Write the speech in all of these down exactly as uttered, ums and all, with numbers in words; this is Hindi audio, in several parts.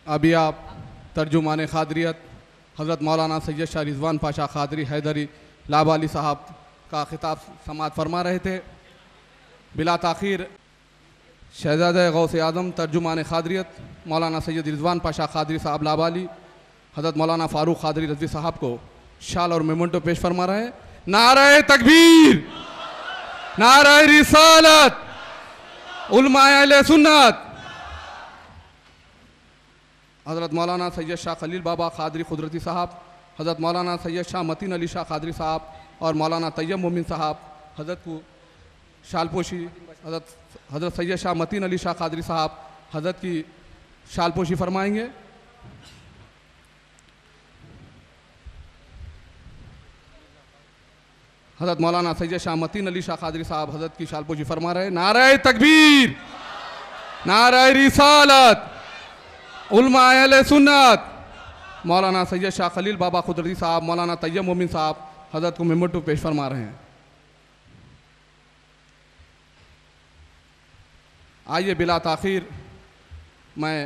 अभी आप तर्जुमान ख़ादरियत हज़रत मौलाना सैयद शाह रिज़वान पाशा ख़ादरी हैदरी लाबाली साहब का ख़िताब समाअत फरमा रहे थे। बिला ताख़ीर शहज़ादा गौस आज़म तर्जुमान ख़ादरियत मौलाना सैयद रिज़वान पाशा ख़ादरी साहब लाबाली हज़रत मौलाना फ़ारूक ख़ादरी रज़वी साहब को शाल और मेमोंटो पेश फरमा रहे हैं। नारे तकबीर, नारे रिसालत, उलमाए अहले सुन्नत। हज़रत मौलाना सैयद शाह खलील बाबा ख़ादरी क़ुदरती साहब, हज़रत मौलाना सैयद शाह मतीन अली शाह ख़ादरी साहब और मौलाना तैयब मोमिन साहब हज़रत को शालपोशी हज़रत हज़रत सैयद शाह मतीन अली शाह ख़ादरी साहब हज़रत की शालपोशी फरमाएंगे। हज़रत मौलाना सैयद शाह मतीन अली शाह ख़ादरी साहब हज़रत की शालपोशी फरमा रहे। नारे तकबीर, नारे रिसालत, उलमाए अहले सुन्नत। मौलाना सैयद शाह खलील बाबा क़ुदरती साहब, मौलाना तैयब मोमिन साहब हज़रत को मेमोंटो पेश फरमा रहे हैं। आइए बिला ताख़ीर मैं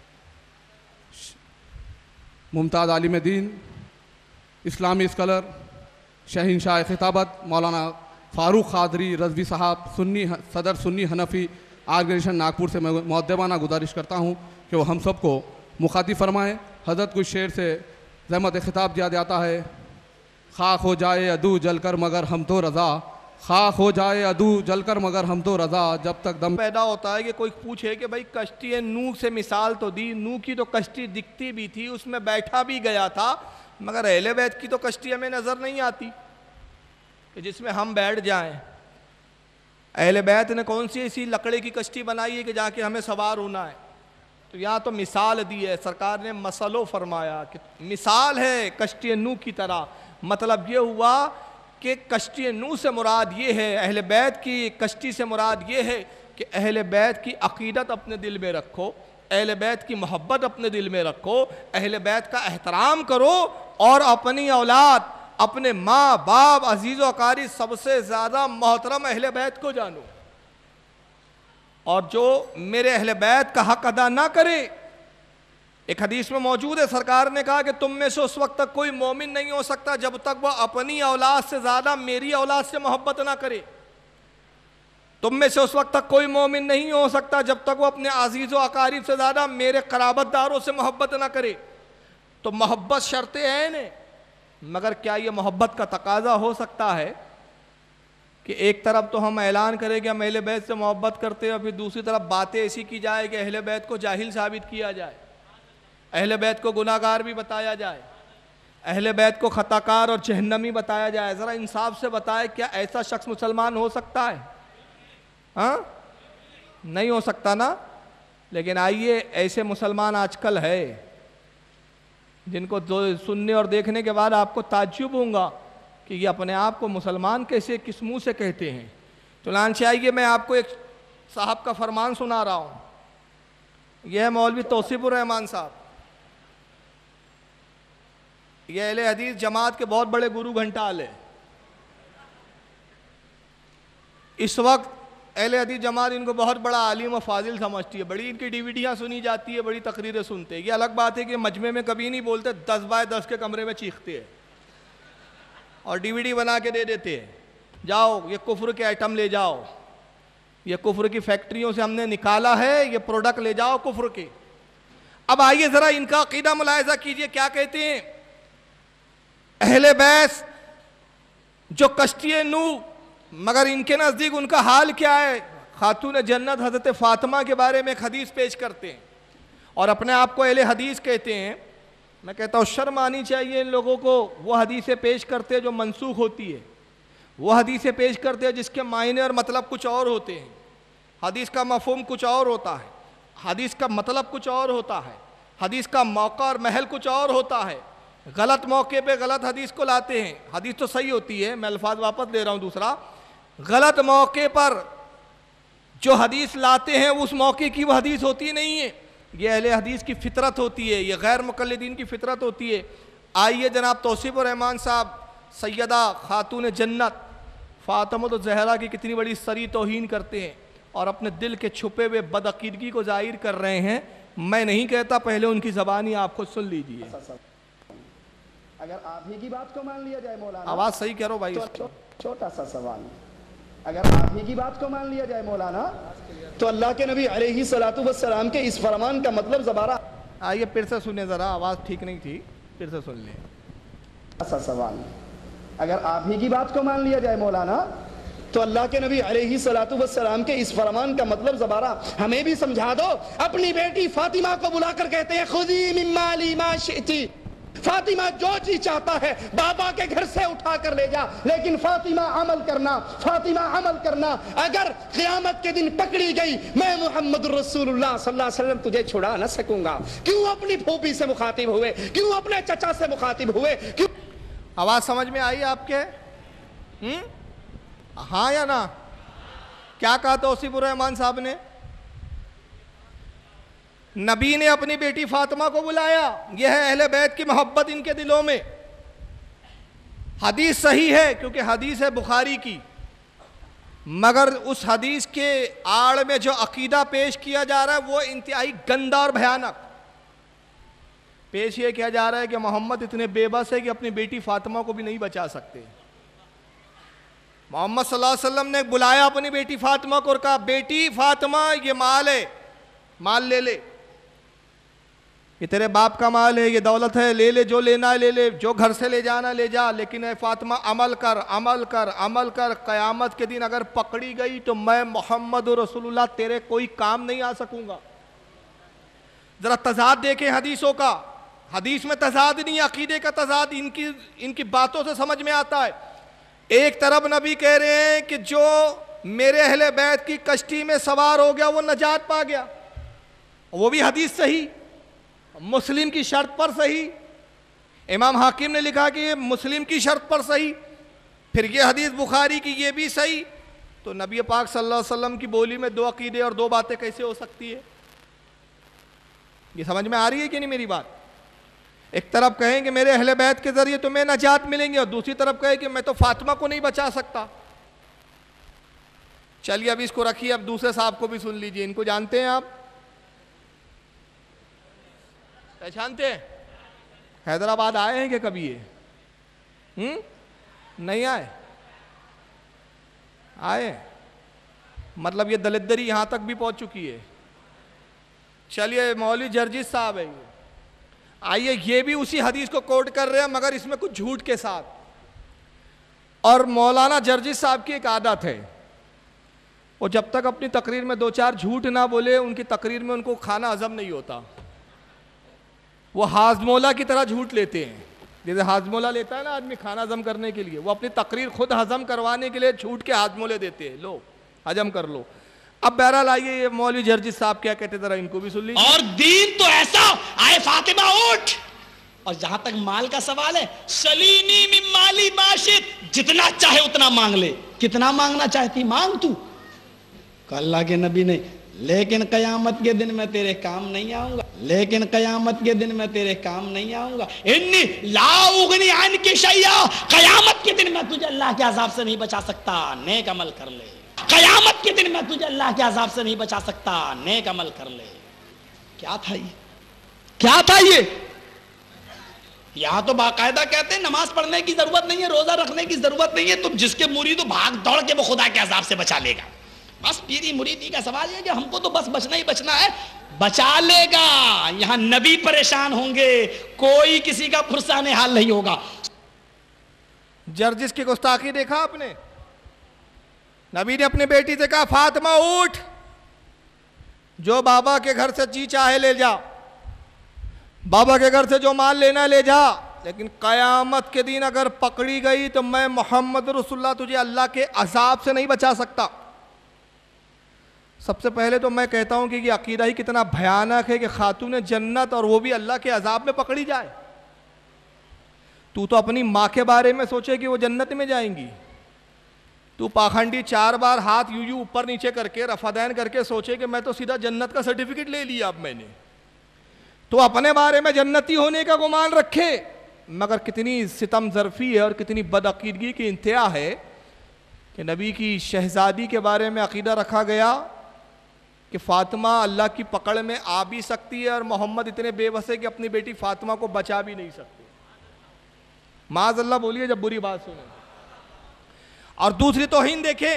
मुमताज़ आलिम दीन, इस्लामी स्कॉलर, शहंशाह ख़िताबत मौलाना फ़ारूक ख़ादरी रज़वी साहब सुन्नी सदर सुन्नी हनफ़ी आर्गेनाइजेशन नागपुर से मैं मुअद्दबाना गुजारिश करता हूँ कि वो हम सब को मुखातिब फरमाएँ। हज़रत कुछ शेर से ज़हमत ख़िताब दिया जाता है। खाक हो जाए अदू जलकर मगर हम तो रज़ा, खाक हो जाए अदू जलकर मगर हम तो रज़ा, जब तक दम पैदा होता है कि कोई पूछे कि भाई कश्ती नूह से मिसाल तो दी, नूह की तो कश्ती दिखती भी थी, उसमें बैठा भी गया था, मगर अहले बैत की तो कश्ती हमें नज़र नहीं आती कि जिसमें हम बैठ जाएं। अहले बैत ने कौन सी ऐसी लकड़े की कश्ती बनाई है कि जाके हमें सवार होना है। तो यहाँ तो मिसाल दी है, सरकार ने मसलो फरमाया कि मिसाल है कश्ती नूह की तरह। मतलब ये हुआ कि कश्ती नूह से मुराद ये है, अहले बैत की कश्ती से मुराद ये है कि अहले बैत की अक़ीदत अपने दिल में रखो, अहले बैत की मोहब्बत अपने दिल में रखो, अहले बैत का एहतराम करो और अपनी औलाद, अपने माँ बाप, अजीज़ व अकारी सबसे ज़्यादा मोहतरम अहले बैत को जानो। और जो मेरे अहले बैत का हक अदा ना करे, एक हदीस में मौजूद है, सरकार ने कहा कि तुम में से उस वक्त तक कोई मोमिन नहीं हो सकता जब तक वह अपनी औलाद से ज़्यादा मेरी औलाद से मोहब्बत ना करे। तुम में से उस वक्त तक कोई मोमिन नहीं हो सकता जब तक वो अपने अजीज़ व अकारीब से ज़्यादा मेरे क़राबतदारों से मोहब्बत ना करे। तो मोहब्बत शर्तें हैं ने, मगर क्या ये मोहब्बत का तकाजा हो सकता है कि एक तरफ तो हम ऐलान करें कि हम अहले बैत से मोहब्बत करते हैं और फिर दूसरी तरफ बातें ऐसी की जाए कि अहले बैत को जाहिल साबित किया जाए, अहले बैत को गुनाहगार भी बताया जाए, अहले बैत को खताकार और जहन्नमी बताया जाए। ज़रा इंसाफ से बताए, क्या ऐसा शख्स मुसलमान हो सकता है? हाँ, नहीं हो सकता ना। लेकिन आइए, ऐसे मुसलमान आजकल है जिनको जो सुनने और देखने के बाद आपको ताज्जुब होगा कि ये अपने आप को मुसलमान कैसे, किस मुँह से कहते हैं। तो लांचे आइए, मैं आपको एक साहब का फरमान सुना रहा हूँ। यह है मौलवी तौसीफुर रहमान साहब, ये अहले हदीस जमात के बहुत बड़े गुरु घंटाल है। इस वक्त अहले हदीस जमात इनको बहुत बड़ा आलिम और फाजिल समझती है, बड़ी इनकी डीवीडियाँ सुनी जाती है, बड़ी तकरीरें सुनते हैं। ये अलग बात है कि मजमे में कभी नहीं बोलते, दस बाय दस के कमरे में चीखते हैं और डीवीडी बना के दे देते हैं, जाओ ये कुफ्र के आइटम ले जाओ, ये कुफ्र की फैक्ट्रियों से हमने निकाला है, ये प्रोडक्ट ले जाओ कुफ्र के। अब आइए ज़रा इनका अकीदा मुलाहिज़ा कीजिए, क्या कहते हैं। अहले बैत जो कश्ती नूह, मगर इनके नज़दीक उनका हाल क्या है। खातून जन्नत हज़रत फ़ातिमा के बारे में एक हदीस पेश करते हैं और अपने आप को अहले हदीस कहते हैं। मैं कहता हूँ शर्म आनी चाहिए इन लोगों को। वो हदीसें पेश करते हैं जो मनसूख होती है, वो हदीसें पेश करते हैं जिसके मायने और मतलब कुछ और होते हैं। हदीस का मफ़हूम कुछ और होता है, हदीस का मतलब कुछ और होता है, हदीस का मौका और महल कुछ और होता है। गलत मौके पे गलत हदीस को लाते हैं। हदीस तो सही होती है, मैं अल्फाज वापस ले रहा हूँ। दूसरा, गलत मौके पर जो हदीस लाते हैं उस मौके की वो हदीस होती नहीं है। ये अहले हदीस की फितरत होती है, ये गैर मुक़ल्लिदीन की फितरत होती है। आइए जनाब तौसीफुर रहमान साहब सैयदा खातून जन्नत फ़ातिमा ज़हरा की कितनी बड़ी सरी तौहीन करते हैं और अपने दिल के छुपे हुए बदअक़ीदगी को ज़ाहिर कर रहे हैं मैं नहीं कहता, पहले उनकी ज़बान ही आप खुद सुन लीजिए। अगर आप ही की बात को मान लिया जाए मौलाना, आवाज़ सही करो भाई। तो छो, छोटा सा सवाल, अगर आप ही की बात को मान लिया जाए मौलाना, तो अल्लाह के नबी अलैहि सलातु वस्सलाम के इस फरमान का मतलब ज़बारा। आइए फिर से सुने ज़रा, आवाज़ ठीक नहीं थी, फिर से सुन लें। ऐसा सवाल, अगर आप ही की बात को मान लिया जाए मौलाना, तो अल्लाह के नबी अलैहि सलातु वस्सलाम के इस फरमान का मतलब ज़बारा हमें भी समझा दो। अपनी बेटी फातिमा को बुलाकर कहते हैं खुदी मिन माली मा शि'ति, फातिमा जो चीज चाहता है बाबा के घर से उठा कर ले जा, लेकिन फातिमा अमल करना, फातिमा अमल करना। अगर क़यामत के दिन पकड़ी गई, मैं मोहम्मद रसूलुल्लाह सल्लल्लाहु अलैहि वसल्लम तुझे छुड़ा न सकूंगा। क्यों अपनी फूफी से मुखातिब हुए, क्यों अपने चचा से मुखातिब हुए, क्यों? आवाज़ समझ में आई आपके? हम्म, हाँ या ना? क्या कहा तौसीफुर रहमान साहब ने? नबी ने अपनी बेटी फातिमा को बुलाया। यह है अहले बैत की मोहब्बत इनके दिलों में। हदीस सही है क्योंकि हदीस है बुखारी की, मगर उस हदीस के आड़ में जो अकीदा पेश किया जा रहा है वो इंतहाई गंदा और भयानक पेश ये किया जा रहा है कि मोहम्मद इतने बेबस है कि अपनी बेटी फातिमा को भी नहीं बचा सकते। मोहम्मद सल्लल्लाहु अलैहि वसल्लम ने बुलाया अपनी बेटी फातिमा को और कहा, बेटी फातिमा ये माल है, माल ले ले, ये तेरे बाप का माल है, ये दौलत है, ले ले, जो लेना है ले ले, जो घर से ले जाना ले जा, लेकिन ए फातिमा अमल कर, अमल कर, अमल कर। क़यामत के दिन अगर पकड़ी गई तो मैं मोहम्मद रसूलुल्लाह तेरे कोई काम नहीं आ सकूंगा। जरा तजाद देखें हदीसों का, हदीस में तजाद नहीं, अकीदे का तजाद इनकी इनकी बातों से समझ में आता है। एक तरफ नबी कह रहे हैं कि जो मेरे अहले बैत की कश्ती में सवार हो गया वो नजात पा गया, वो भी हदीस सही, मुस्लिम की शर्त पर सही। इमाम हाकिम ने लिखा कि ये मुस्लिम की शर्त पर सही, फिर ये हदीस बुखारी की ये भी सही। तो नबी पाक सल्लल्लाहु अलैहि वसल्लम की बोली में दो अकीदे और दो बातें कैसे हो सकती है? ये समझ में आ रही है कि नहीं मेरी बात? एक तरफ कहें कि मेरे अहले बैत के जरिए तुम्हें नजात मिलेंगे और दूसरी तरफ कहें कि मैं तो फातिमा को नहीं बचा सकता। चलिए अब इसको रखिए, अब दूसरे साहब को भी सुन लीजिए। इनको जानते हैं आप? पहचानते हैं? हैदराबाद आए हैं क्या कभी ये? हम्म, नहीं आए? आए मतलब ये दलिद्दरी यहां तक भी पहुंच चुकी है। चलिए मौलवी जर्जिस साहब है, ये आइए, ये भी उसी हदीस को कोट कर रहे हैं मगर इसमें कुछ झूठ के साथ। और मौलाना जर्जिस साहब की एक आदत है, वो जब तक अपनी तकरीर में दो चार झूठ ना बोले उनकी तकरीर में उनको खाना हजम नहीं होता। वो हाजमोला की तरह झूठ लेते हैं, जैसे हाजमोला लेता है ना आदमी खाना हजम करने के लिए, वो अपनी तकरीर खुद हजम करवाने के लिए झूठ के हाजमोले देते हैं, लो हजम कर लो। अब बहरहाल आइए ये मौलवी जर्जिस साहब क्या कहते जरा इनको भी सुन लीजिए। और दीन तो ऐसा आए फातिमा उठ। और जहां तक माल का सवाल है, सलीनी मिन माली माशित, जितना चाहे उतना मांग ले। कितना मांगना चाहती मांग तू। अल्लाह के नबी ने, लेकिन कयामत के दिन मैं तेरे काम नहीं आऊंगा, लेकिन कयामत के दिन मैं तेरे काम नहीं आऊंगा। इन्नी लाउगनी आन के शैया, कयामत के दिन मैं तुझे अल्लाह के अजाब से नहीं बचा सकता, नेक अमल कर ले। कयामत के दिन मैं तुझे अल्लाह के अजाब से नहीं बचा सकता, नेक अमल कर ले। क्या था ये? क्या था ये? यहां तो बाकायदा कहते हैं नमाज पढ़ने की जरूरत नहीं है, रोजा रखने की जरूरत नहीं है, तुम जिसके मुरीद हो भाग दौड़ के वो खुदा के अजाब से बचा लेगा। बस पीरी मुरीदी का सवाल है कि हमको तो बस बचना ही बचना है, बचा लेगा। यहां नबी परेशान होंगे, कोई किसी का फुरसाने हाल नहीं होगा। जर्जिस की गुस्ताखी देखा आपने? नबी ने अपनी बेटी से कहा, फातिमा उठ, जो बाबा के घर से जी चाहे ले जा, बाबा के घर से जो माल लेना ले जा, लेकिन कयामत के दिन अगर पकड़ी गई तो मैं मोहम्मद रसूलुल्लाह तुझे अल्लाह के अजाब से नहीं बचा सकता। सबसे पहले तो मैं कहता हूं कि ये अकीदा ही कितना भयानक है कि खातून जन्नत और वो भी अल्लाह के अजाब में पकड़ी जाए। तू तो अपनी माँ के बारे में सोचे कि वो जन्नत में जाएंगी, तू पाखंडी चार बार हाथ यूं यूं ऊपर नीचे करके रफादैन करके सोचे कि मैं तो सीधा जन्नत का सर्टिफिकेट ले लिया अब मैंने, तो अपने बारे में जन्नती होने का गुमान रखे। मगर कितनी सितम ज़र्फ़ी है और कितनी बदअकीदगी की इंतहा है कि नबी की शहजादी के बारे में अकीदा रखा गया कि फातिमा अल्लाह की पकड़ में आ भी सकती है और मोहम्मद इतने बेबस है कि अपनी बेटी फातिमा को बचा भी नहीं सकते। माज़अल्लाह बोलिए जब बुरी बात सुने। और दूसरी तौहीन देखें,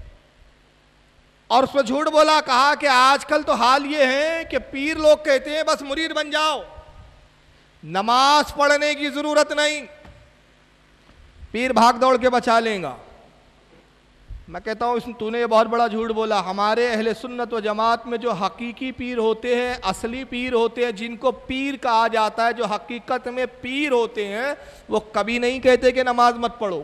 और उसमें झूठ बोला, कहा कि आजकल तो हाल ये है कि पीर लोग कहते हैं बस मुरीद बन जाओ, नमाज पढ़ने की जरूरत नहीं, पीर भाग दौड़ के बचा लेगा। मैं कहता हूं तूने ये बहुत बड़ा झूठ बोला। हमारे अहले सुन्नत व जमात में जो हकीकी पीर होते हैं, असली पीर होते हैं, जिनको पीर कहा जाता है, जो हकीकत में पीर होते हैं, वो कभी नहीं कहते कि नमाज मत पढ़ो।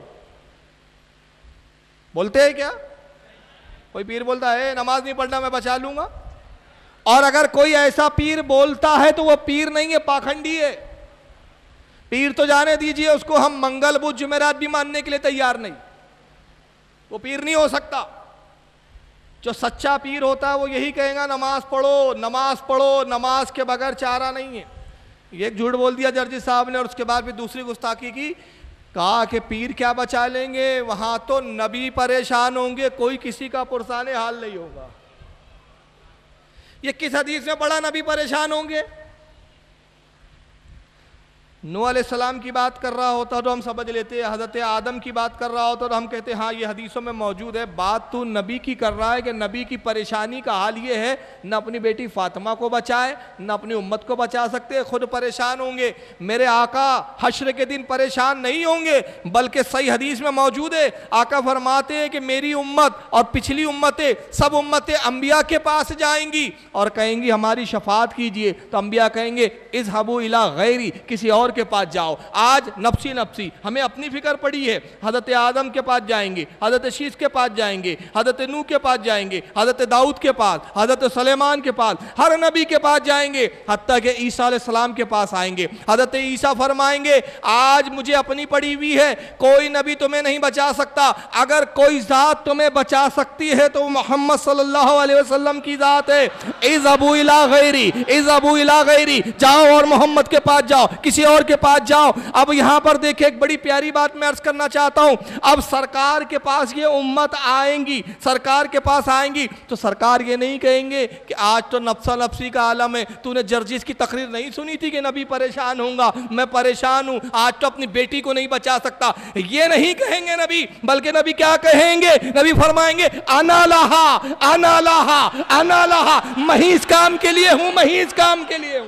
बोलते हैं क्या? कोई पीर बोलता है नमाज नहीं पढ़ना मैं बचा लूंगा? और अगर कोई ऐसा पीर बोलता है तो वो पीर नहीं है, पाखंडी है। पीर तो जाने दीजिए, उसको हम मंगल बुध जुमेरात भी मानने के लिए तैयार नहीं, वो पीर नहीं हो सकता। जो सच्चा पीर होता है वो यही कहेगा नमाज पढ़ो, नमाज पढ़ो, नमाज के बगैर चारा नहीं है। ये एक झूठ बोल दिया जर्जी साहब ने, और उसके बाद भी दूसरी गुस्ताखी की, कहा कि पीर क्या बचा लेंगे, वहां तो नबी परेशान होंगे, कोई किसी का पुरसाने हाल नहीं होगा। ये किस हदीस में पढ़ा नबी परेशान होंगे? नूह अलैहिस्सलाम की बात कर रहा होता तो हम समझ लेते, हज़रत आदम की बात कर रहा होता तो हम कहते हाँ ये हदीसों में मौजूद है। बात तो नबी की कर रहा है कि नबी की परेशानी का हाल ये है, न अपनी बेटी फातिमा को बचाए, न अपनी उम्मत को बचा सकते, खुद परेशान होंगे। मेरे आका हश्र के दिन परेशान नहीं होंगे, बल्कि सही हदीस में मौजूद है, आका फरमाते हैं कि मेरी उम्मत और पिछली उम्मतें, सब उम्मतें अम्बिया के पास जाएंगी और कहेंगी हमारी शफात कीजिए। तो अम्बिया कहेंगे इज़हबू इला गैरी, किसी और के पास जाओ। आज नफ्सी नफ्सी, हमें अपनी फिक्र पड़ी है। हजरत आदम के पास जाएंगे, हजरत शीश के पास जाएंगे, हजरत नूह के पास जाएंगे, हजरत दाऊद के पास, हजरत सुलेमान के पास, हर नबी के पास जाएंगे, हत्ता के ईसा अलैहिस्सलाम के पास आएंगे। हजरत ईसा फरमाएंगे आज मुझे अपनी पड़ी हुई है, कोई नबी तुम्हें नहीं बचा सकता। अगर कोई जात तुम्हें बचा सकती है तो मोहम्मद सल्लल्लाहु अलैहि वसल्लम की जात है। इज़हबू इला गैरी, इज़हबू इला गैरी, जाओ और मोहम्मद के पास जाओ, किसी और के पास जाओ। अब यहां पर देखिए एक बड़ी प्यारी बात मैं अर्ज करना चाहता हूं। अब सरकार के पास ये उम्मत आएंगी, सरकार के पास आएंगी तो सरकार ये नहीं कहेंगे कि आज तो नफ्सा नफ्सी का आलम है, तूने जर्जिस की तकरीर नहीं सुनी थी कि नबी परेशान होगा, मैं परेशान हूं, आज तो अपनी बेटी को नहीं बचा सकता। ये नहीं कहेंगे नबी, बल्कि नबी क्या कहेंगे? नबी फरमाएंगे अना लहा, अना लहा, अना लहा, मैं इस काम के लिए हूं, मैं इस काम के लिए हूं।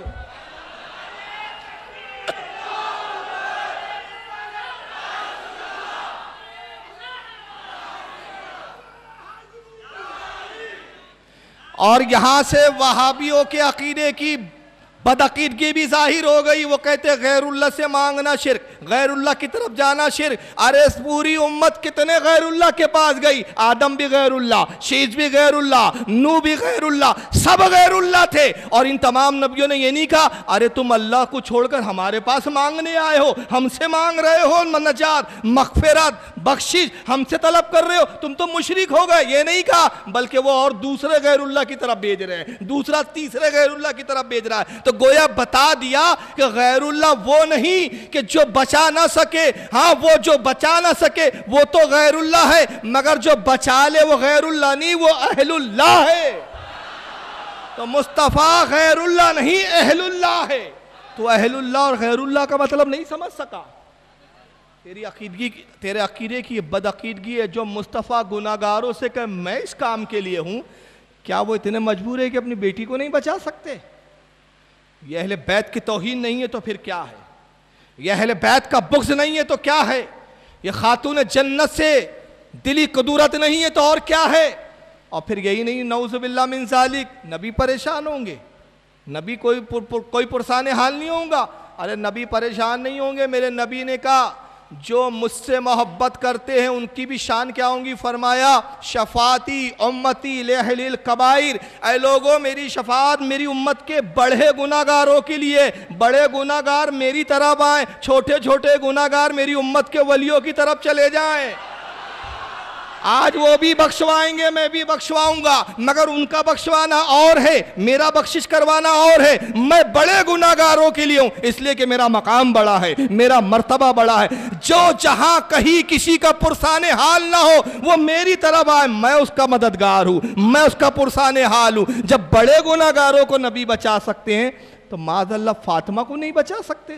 और यहां से वहाबियों के अकीदे की बदअकीदगी भी जाहिर हो गई। वो कहते हैं गैरुल्लाह से मांगना शिर्क, गैरुल्लाह की तरफ जाना शिर्क। अरे पूरी उम्मत कितने गैरुल्लाह के पास गई, आदम भी गैरुल्लाह, शीश भी गैरुल्लाह, नूह भी गैरुल्लाह, सब गैरुल्लाह थे। और इन तमाम नबियों ने ये नहीं कहा अरे तुम अल्लाह को छोड़कर हमारे पास मांगने आए हो, हमसे मांग रहे हो नजात, मगफिरत, बख्शिश हमसे तलब कर रहे हो, तुम तो मुशरिक हो गए। ये नहीं कहा, बल्कि वो और दूसरे गैरुल्लाह की तरफ भेज रहे हैं, दूसरा तीसरे गैरुल्लाह की तरफ भेज रहा है। तो गोया बता दिया कि गैरुल्लाह वो नहीं कि जो बचा ना सके, हाँ वो जो बचा ना सके वो तो गैरुल्लाह है, मगर जो बचा ले वो गैरुल्लाह नहीं, वो अहलुल्लाह है। तो मुस्तफ़ा गैरुल्लाह नहीं अहलुल्लाह है। तो अहलुल्लाह और गैरुल्लाह का मतलब नहीं समझ सका। तेरी अकीदगी, तेरे अकीदे की बदअकीदगी है। जो मुस्तफ़ा गुनाहगारों से कहे मैं इस काम के लिए हूं, क्या वो इतने मजबूर है कि अपनी बेटी को नहीं बचा सकते? यह अहले बैत की तौहीन नहीं है तो फिर क्या है? यह अहले बैत का बुग़्ज़ नहीं है तो क्या है? यह खातून जन्नत से दिली कुदरत नहीं है तो और क्या है? और फिर यही नहीं, नऊज़ु बिल्लाह मिन ज़ालिक, नबी परेशान होंगे, नबी कोई पुर, पुर, कोई पुरसाने हाल नहीं होगा। अरे नबी परेशान नहीं होंगे। मेरे नबी ने कहा जो मुझसे मोहब्बत करते हैं उनकी भी शान क्या होंगी? फरमाया शफाती उम्मती लेहलिल कबाइर, ऐ लोगों मेरी शफात मेरी उम्मत के बड़े गुनाहगारों के लिए, बड़े गुनाहगार मेरी तरफ आए, छोटे छोटे गुनाहगार मेरी उम्मत के वलियों की तरफ चले जाएं। आज वो भी बख्शवाएंगे, मैं भी बख्शवाऊंगा, मगर उनका बख्शवाना और है, मेरा बख्शिश करवाना और है। मैं बड़े गुनाहगारों के लिए हूं, इसलिए कि मेरा मकाम बड़ा है, मेरा मर्तबा बड़ा है। जो जहां कहीं किसी का पुरसाने हाल ना हो वो मेरी तरफ आए, मैं उसका मददगार हूं, मैं उसका पुरसाने हाल हूं। जब बड़े गुनाहगारों को नबी बचा सकते हैं तो माज़अल्लाह फातिमा को नहीं बचा सकते।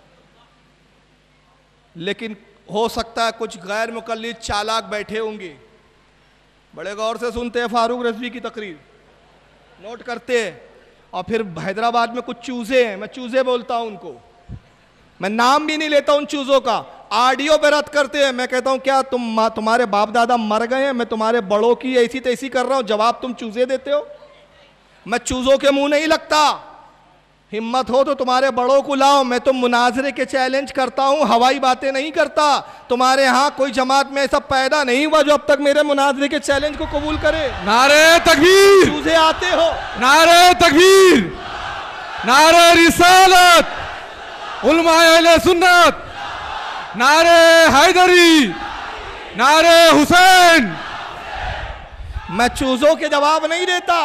लेकिन हो सकता है कुछ गैर मुकल्लिद चालाक बैठे होंगे, बड़े गौर से सुनते हैं फारूक रज़वी की तकरीर, नोट करते हैं, और फिर हैदराबाद में कुछ चूजे हैं, मैं चूजे बोलता हूं उनको, मैं नाम भी नहीं लेता उन चूजों का, ऑडियो पे रद्द करते हैं। मैं कहता हूं क्या तुम तुम्हारे बाप दादा मर गए हैं, मैं तुम्हारे बड़ों की ऐसी तैसी कर रहा हूं, जवाब तुम चूजे देते हो। मैं चूजों के मुंह नहीं लगता, हिम्मत हो तो तुम्हारे बड़ों को लाओ, मैं तो मुनाजरे के चैलेंज करता हूं, हवाई बातें नहीं करता। तुम्हारे यहां कोई जमात में ऐसा पैदा नहीं हुआ जो अब तक मेरे मुनाजरे के चैलेंज को कबूल करे। नारे तकबीर, चूजे आते हो, नारे तकबीर, नारे रिसालत, उलमाए अहले सुन्नत, नारे हैदरी, नारे हुसैन। मैं चूजों के जवाब नहीं देता।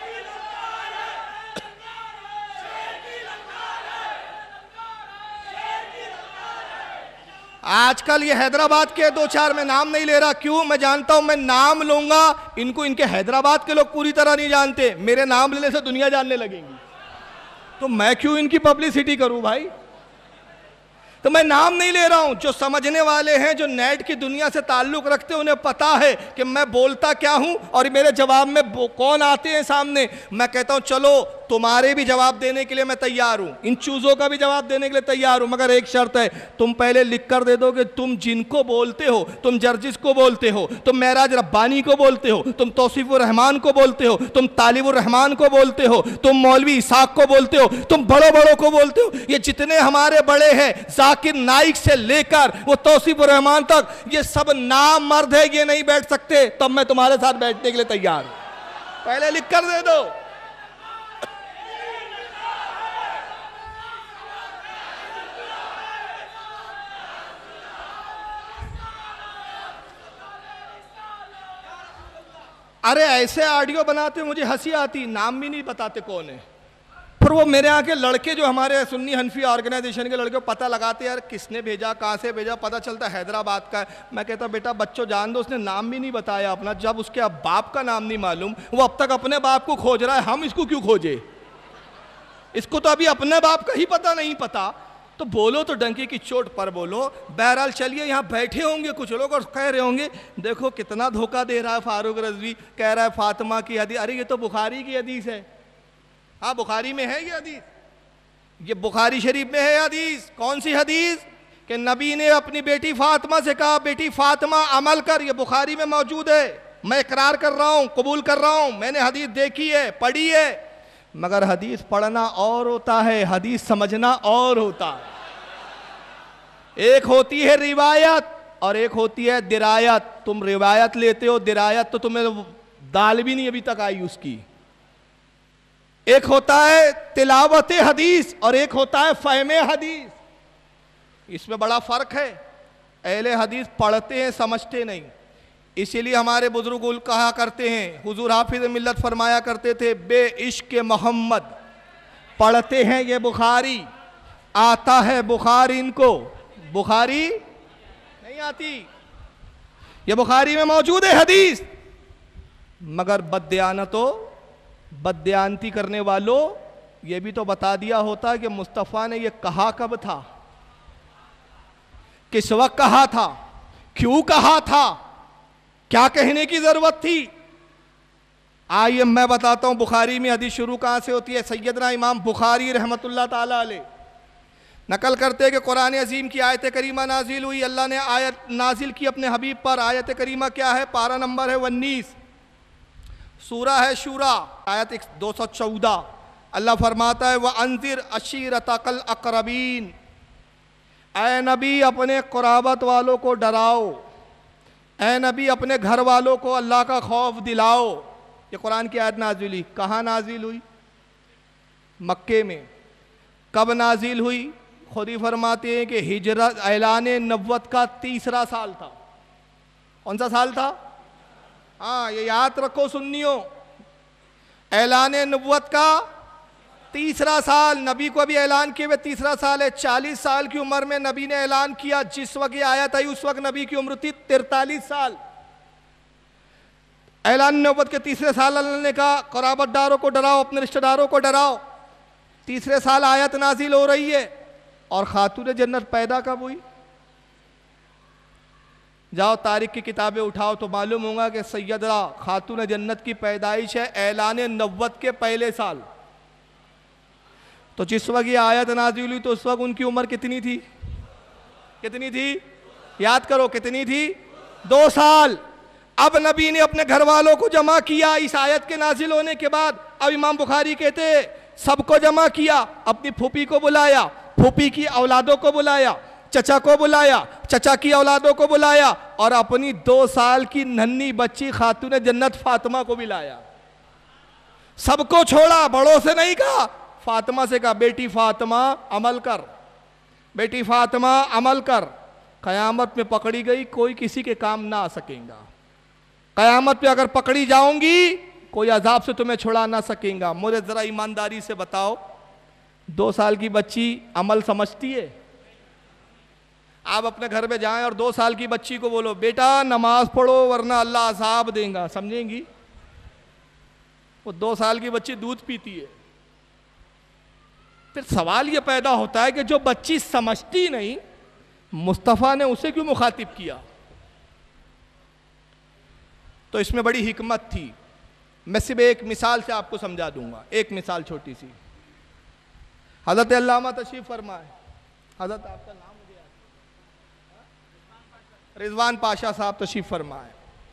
आजकल ये हैदराबाद के दो चार, मैं नाम नहीं ले रहा, क्यों? मैं जानता हूं मैं नाम लूंगा इनको, इनके हैदराबाद के लोग पूरी तरह नहीं जानते, मेरे नाम लेने से दुनिया जानने लगेगी, तो मैं क्यों इनकी पब्लिसिटी करूं भाई? तो मैं नाम नहीं ले रहा हूं। जो समझने वाले हैं, जो नेट की दुनिया से ताल्लुक रखते हैं, उन्हें पता है कि मैं बोलता क्या हूं और मेरे जवाब में कौन आते हैं सामने। मैं कहता हूं चलो तुम्हारे भी जवाब देने के लिए मैं तैयार हूं, इन चूजों का भी जवाब देने के लिए तैयार हूं, मगर एक शर्त है, तुम पहले लिख कर दे दो कि तुम जिनको बोलते हो, तुम जर्जिस को बोलते हो, तुम महराज रब्बानी को बोलते हो, तुम तौसीफुर रहमान को बोलते हो, तुम तालिबुर रहमान को बोलते हो, तुम मौलवी इसाक को बोलते हो, तुम बड़ों बड़ों को बोलते हो। ये जितने हमारे बड़े हैं, जाकिर नाइक से लेकर वो तौसीफुर रहमान तक, ये सब नाम मर्द है, ये नहीं बैठ सकते, तब मैं तुम्हारे साथ बैठने के लिए तैयार हूं। पहले लिख कर दे दो। अरे ऐसे ऑडियो बनाते मुझे हंसी आती, नाम भी नहीं बताते कौन है। फिर वो मेरे यहाँ के लड़के जो हमारे सुन्नी हनफी ऑर्गेनाइजेशन के लड़के पता लगाते यार किसने भेजा, कहाँ से भेजा, पता चलता हैदराबाद का है। मैं कहता बेटा बच्चों जान दो, उसने नाम भी नहीं बताया अपना, जब उसके अब बाप का नाम नहीं मालूम, वो अब तक अपने बाप को खोज रहा है, हम इसको क्यों खोजे? इसको तो अभी अपने बाप का ही पता नहीं पता, तो बोलो तो डंकी की चोट पर बोलो। बहरहाल चलिए, यहाँ बैठे होंगे कुछ लोग और कह रहे होंगे देखो कितना धोखा दे रहा है फारूक रज़वी, कह रहा है फातिमा की हदीस, अरे ये तो बुखारी की हदीस है। हाँ बुखारी में है ये हदीस, ये बुखारी शरीफ में है हदीस। कौन सी हदीस? कि नबी ने अपनी बेटी फातिमा से कहा बेटी फातिमा अमल कर, ये बुखारी में मौजूद है, मैं इकरार कर रहा हूँ, कबूल कर रहा हूँ, मैंने हदीस देखी है, पढ़ी है। मगर हदीस पढ़ना और होता है, हदीस समझना और होता है। एक होती है रिवायत और एक होती है दिरायत। तुम रिवायत लेते हो, दिरायत तो तुम्हें दाल भी नहीं अभी तक आई उसकी। एक होता है तिलावत हदीस और एक होता है फहमे हदीस, इसमें बड़ा फर्क है। अहले हदीस पढ़ते हैं, समझते नहीं। इसीलिए हमारे बुजुर्ग कहा करते हैं, हुजूर हाफिज मिल्लत फरमाया करते थे, बे इश्क मोहम्मद पढ़ते हैं ये बुखारी, आता है बुखारी इनको, बुखारी नहीं आती। ये बुखारी में मौजूद है हदीस, मगर बदयानतो बदयानती करने वालों ये भी तो बता दिया होता कि मुस्तफ़ा ने ये कहा कब था, किस वक्त कहा था, क्यों कहा था, क्या कहने की जरूरत थी। आइए मैं बताता हूं बुखारी में हदीस शुरू कहां से होती है। सैयदना इमाम बुखारी रहमतुल्लाह ताला अलैह नकल करते हैं कि कुरान अजीम की आयत करीमा नाजिल हुई, अल्लाह ने आयत नाजिल की अपने हबीब पर। आयत करीमा क्या है? पारा नंबर है उन्नीस, सूरा है शूरा, आयत दो सौ चौदह। अल्लाह फरमाता है वह अंजिर अशीरतकल अकरबीन, ऐ नबी अपने कुराबत वालों को डराओ, ऐ नबी अपने घर वालों को अल्लाह का खौफ दिलाओ। ये कुरान की आयत नाजिल हुई। कहाँ नाजिल हुई? मक्के में। कब नाजिल हुई? खुद ही फरमाते हैं कि हिजरत ऐलान नबुव्वत का तीसरा साल था। कौन सा साल था? हाँ, ये याद रखो सुन्नियों, ऐलान नबुव्वत का तीसरा साल, नबी को अभी ऐलान किए हुए तीसरा साल है। चालीस साल की उम्र में नबी ने ऐलान किया। जिस वक्त ये आयत आई उस वक्त नबी की उम्र थी तिरतालीस साल। ऐलान नबुव्वत के तीसरे साल अल्लाह ने कहा क़राबतदारों को डराओ, अपने रिश्तेदारों को डराओ। तीसरे साल आयत नाजिल हो रही है। और खातून जन्नत पैदा कब हुई? जाओ तारीख की किताबें उठाओ तो मालूम होगा कि सैयदा खातून जन्नत की पैदाइश है ऐलान नबुव्वत के पहले साल। तो जिस वक्त ये आयत नाज़िल हुई तो उस वक्त उनकी उम्र कितनी थी? कितनी थी? याद करो, कितनी थी? दो साल। अब नबी ने अपने घर वालों को जमा किया इस आयत के नाजिल होने के बाद। अब इमाम बुखारी कहते सबको जमा किया, अपनी फूफी को बुलाया, फूफी की औलादों को बुलाया, चचा को बुलाया, चचा की औलादों को बुलाया और अपनी दो साल की नन्ही बच्ची खातून जन्नत फातिमा को भी लाया। सबको छोड़ा, बड़ों से नहीं कहा, फातिमा से कहा बेटी फातिमा अमल कर, बेटी फातिमा अमल कर। कयामत में पकड़ी गई कोई किसी के काम ना आ सकेगा। कयामत पे अगर पकड़ी जाऊंगी कोई अजाब से तुम्हें छुड़ा ना सकेगा। मुझे जरा ईमानदारी से बताओ, दो साल की बच्ची अमल समझती है? आप अपने घर में जाएं और दो साल की बच्ची को बोलो बेटा नमाज पढ़ो वरना अल्लाह अजाब देगा, समझेंगी? वो दो साल की बच्ची दूध पीती है। फिर सवाल ये पैदा होता है कि जो बच्ची समझती नहीं, मुस्तफ़ा ने उसे क्यों मुखातिब किया? तो इसमें बड़ी हिकमत थी। मैं सिर्फ एक मिसाल से आपको समझा दूंगा, एक मिसाल छोटी सी। हज़रत अल्लामा तशरीफ फरमाए, हज़रत आपका नाम मुझे याद, रिजवान पाशा साहब तशरीफ फरमाए।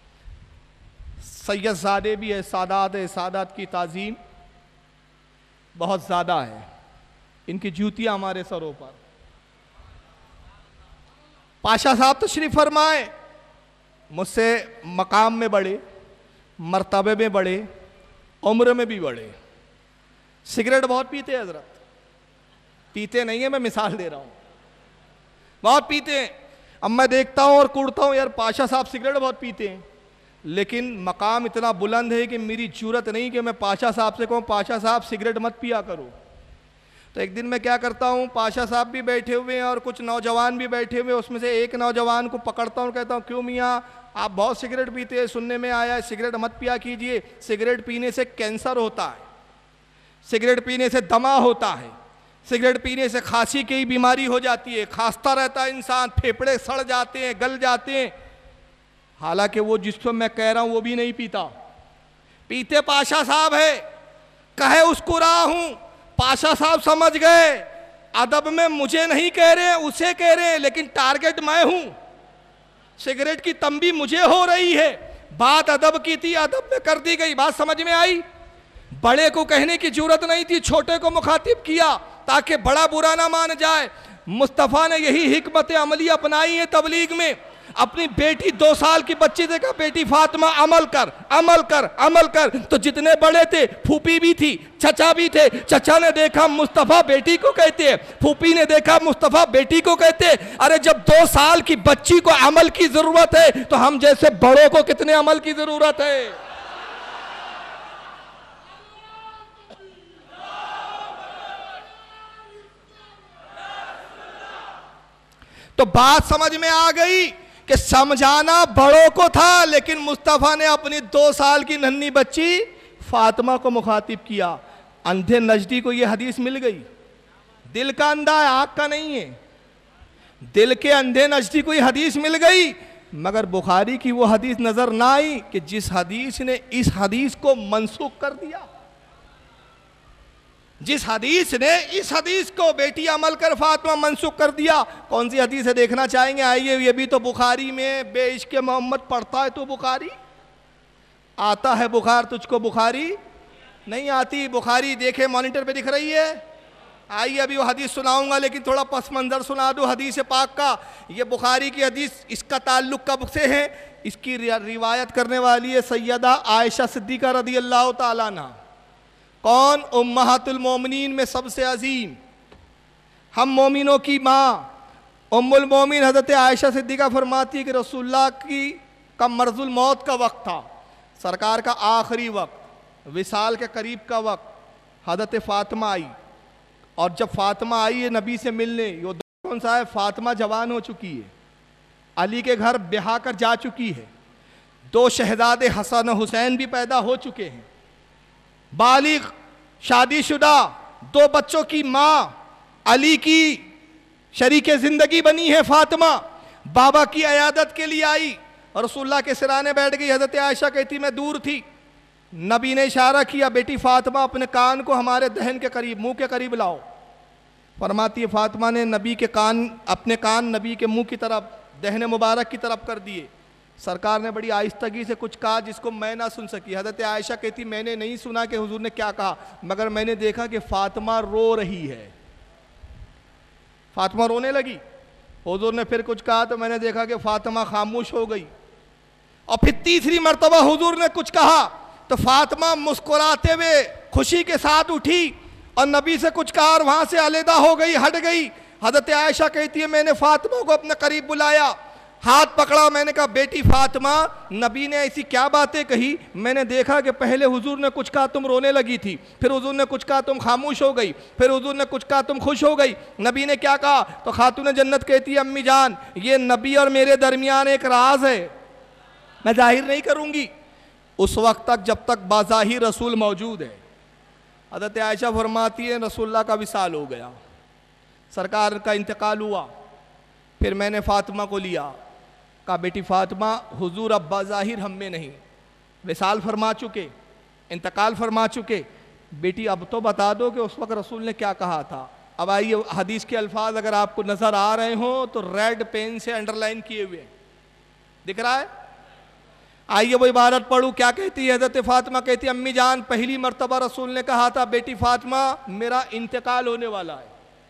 सैयद ज़ादे भी है, सादात है, सादात की ताज़ीम बहुत ज़्यादा है। इनकी जूतियाँ हमारे सरों पर। पाशा साहब तशरीफ फरमाए, मुझसे मकाम में बड़े, मर्तबे में बड़े, उम्र में भी बड़े। सिगरेट बहुत पीते हैं हजरत, पीते नहीं है, मैं मिसाल दे रहा हूँ, बहुत पीते हैं। अब मैं देखता हूँ और कूड़ता हूँ यार पाशा साहब सिगरेट बहुत पीते हैं, लेकिन मकाम इतना बुलंद है कि मेरी जरूरत नहीं कि मैं पाशा साहब से कहूँ पाशा साहब सिगरेट मत पिया करो। तो एक दिन मैं क्या करता हूँ, पाशा साहब भी बैठे हुए हैं और कुछ नौजवान भी बैठे हुए हैं, उसमें से एक नौजवान को पकड़ता हूँ, कहता हूँ क्यों मियाँ आप बहुत सिगरेट पीते हैं, सुनने में आया है सिगरेट मत पिया कीजिए, सिगरेट पीने से कैंसर होता है, सिगरेट पीने से दमा होता है, सिगरेट पीने से खांसी की बीमारी हो जाती है, खांसता रहता है इंसान, फेफड़े सड़ जाते हैं, गल जाते हैं। हालांकि वो जिसको मैं कह रहा हूँ वो भी नहीं पीता, पीते पाशा साहब है, कहे उसको रहा हूँ। पाशा साहब समझ गए अदब में मुझे नहीं कह रहे, उसे कह रहे हैं, लेकिन टारगेट मैं हूं, सिगरेट की तंबी मुझे हो रही है। बात अदब की थी, अदब में कर दी गई, बात समझ में आई। बड़े को कहने की जरूरत नहीं थी, छोटे को मुखातिब किया ताकि बड़ा बुरा ना मान जाए। मुस्तफ़ा ने यही हिकमत अमली अपनाई है तबलीग में। अपनी बेटी दो साल की बच्ची से कहा बेटी फातिमा अमल कर, अमल कर, अमल कर। तो जितने बड़े थे, फूफी भी थी, चचा भी थे। चचा ने देखा मुस्तफ़ा बेटी को कहते हैं, फूफी ने देखा मुस्तफ़ा बेटी को कहते हैं। अरे जब दो साल की बच्ची को अमल की जरूरत है तो हम जैसे बड़ों को कितने अमल की जरूरत है। तो बात समझ में आ गई कि समझाना बड़ों को था, लेकिन मुस्तफ़ा ने अपनी दो साल की नन्ही बच्ची फातिमा को मुखातिब किया। अंधे नजदी को यह हदीस मिल गई। दिल का अंधा है, आँख का नहीं है। दिल के अंधे नजदी को यह हदीस मिल गई, मगर बुखारी की वो हदीस नजर ना आई कि जिस हदीस ने इस हदीस को मनसूख कर दिया। जिस हदीस ने इस हदीस को बेटी अमल कर फातिमा मनसूख कर दिया। कौन सी हदीस है देखना चाहेंगे? आइए, ये भी तो बुखारी में बेइश्क़ मोहम्मद पढ़ता है तो बुखारी आता है, बुखार तुझको बुखारी नहीं आती। बुखारी देखे मॉनिटर पे दिख रही है। आइए अभी वो हदीस सुनाऊंगा, लेकिन थोड़ा पस मंजर सुना दो हदीस पाक का। ये बुखारी की हदीस, इसका ताल्लुक कब से है? इसकी रिवायत करने वाली है सैयदा आयशा सिद्दीक़ा रज़ी अल्लाह ताला अन्हा। कौन? उम्महातुल मोमिनीन में सबसे अजीम, हम मोमिनों की माँ उम्मुल मोमिन हज़रत आयशा सिद्दीक़ा फरमाती है कि रसूलुल्लाह की का मर्ज़ुल मौत का वक्त था। सरकार का आखिरी वक्त, विसाल के करीब का वक्त, हज़रत फ़ातिमा आई, और जब फ़ातिमा आई है नबी से मिलने, ये कौन सा है? फ़ातिमा जवान हो चुकी है, अली के घर ब्याह कर जा चुकी है, दो शहजादे हसन और हुसैन भी पैदा हो चुके हैं, बालिग शादीशुदा दो बच्चों की माँ, अली की शरीके ज़िंदगी बनी है फ़ातिमा, बाबा की अयादत के लिए आई और रसूलुल्लाह के सिराने बैठ गई। हज़रत आयशा कहती मैं दूर थी, नबी ने इशारा किया बेटी फ़ातिमा अपने कान को हमारे दहन के करीब, मुंह के करीब लाओ। फरमाती है फ़ातिमा ने नबी के कान, अपने कान नबी के मुंह की तरफ, दहन मुबारक की तरफ कर दिए। सरकार ने बड़ी आहिस्तगी से कुछ कहा जिसको मैं ना सुन सकी। हज़रत आयशा कहती मैंने नहीं सुना कि हुजूर ने क्या कहा, मगर मैंने देखा कि फ़ातिमा रो रही है। फ़ातिमा रोने लगी, हुजूर ने फिर कुछ कहा तो मैंने देखा कि फ़ातिमा खामोश हो गई, और फिर तीसरी मर्तबा हुजूर ने कुछ कहा तो फ़ातिमा मुस्कुराते हुए खुशी के साथ उठी और नबी से कुछ कहा और वहाँ से अलहदा हो गई, हट गई। हज़रत आयशा कहती है मैंने फ़ातिमा को अपने करीब बुलाया, हाथ पकड़ा, मैंने कहा बेटी फ़ातिमा नबी ने ऐसी क्या बातें कही? मैंने देखा कि पहले हुजूर ने कुछ कहा तुम रोने लगी थी, फिर हुजूर ने कुछ कहा तुम खामोश हो गई, फिर हुजूर ने कुछ कहा तुम खुश हो गई। नबी ने क्या कहा? तो खातून जन्नत कहती है अम्मी जान ये नबी और मेरे दरमियान एक राज है, मैं जाहिर नहीं करूँगी उस वक्त तक जब तक बाज़ाहिर रसूल मौजूद है। हज़रत आयशा फरमाती है रसूलुल्लाह का विसाल हो गया, सरकार का इंतकाल हुआ, फिर मैंने फ़ातिमा को लिया, कहा बेटी फ़ातिमा हुजूर अब बाज़ाहिर हम में नहीं, विसाल फरमा चुके, इंतकाल फरमा चुके, बेटी अब तो बता दो कि उस वक्त रसूल ने क्या कहा था। अब आइए हदीस के अल्फाज अगर आपको नज़र आ रहे हो तो रेड पेन से अंडरलाइन किए हुए दिख रहा है, आइए वो इबारत पढ़ूँ क्या कहती है। हज़रत फ़ातिमा कहती है अम्मी जान पहली मर्तबा रसूल ने कहा था बेटी फ़ातिमा मेरा इंतकाल होने वाला है,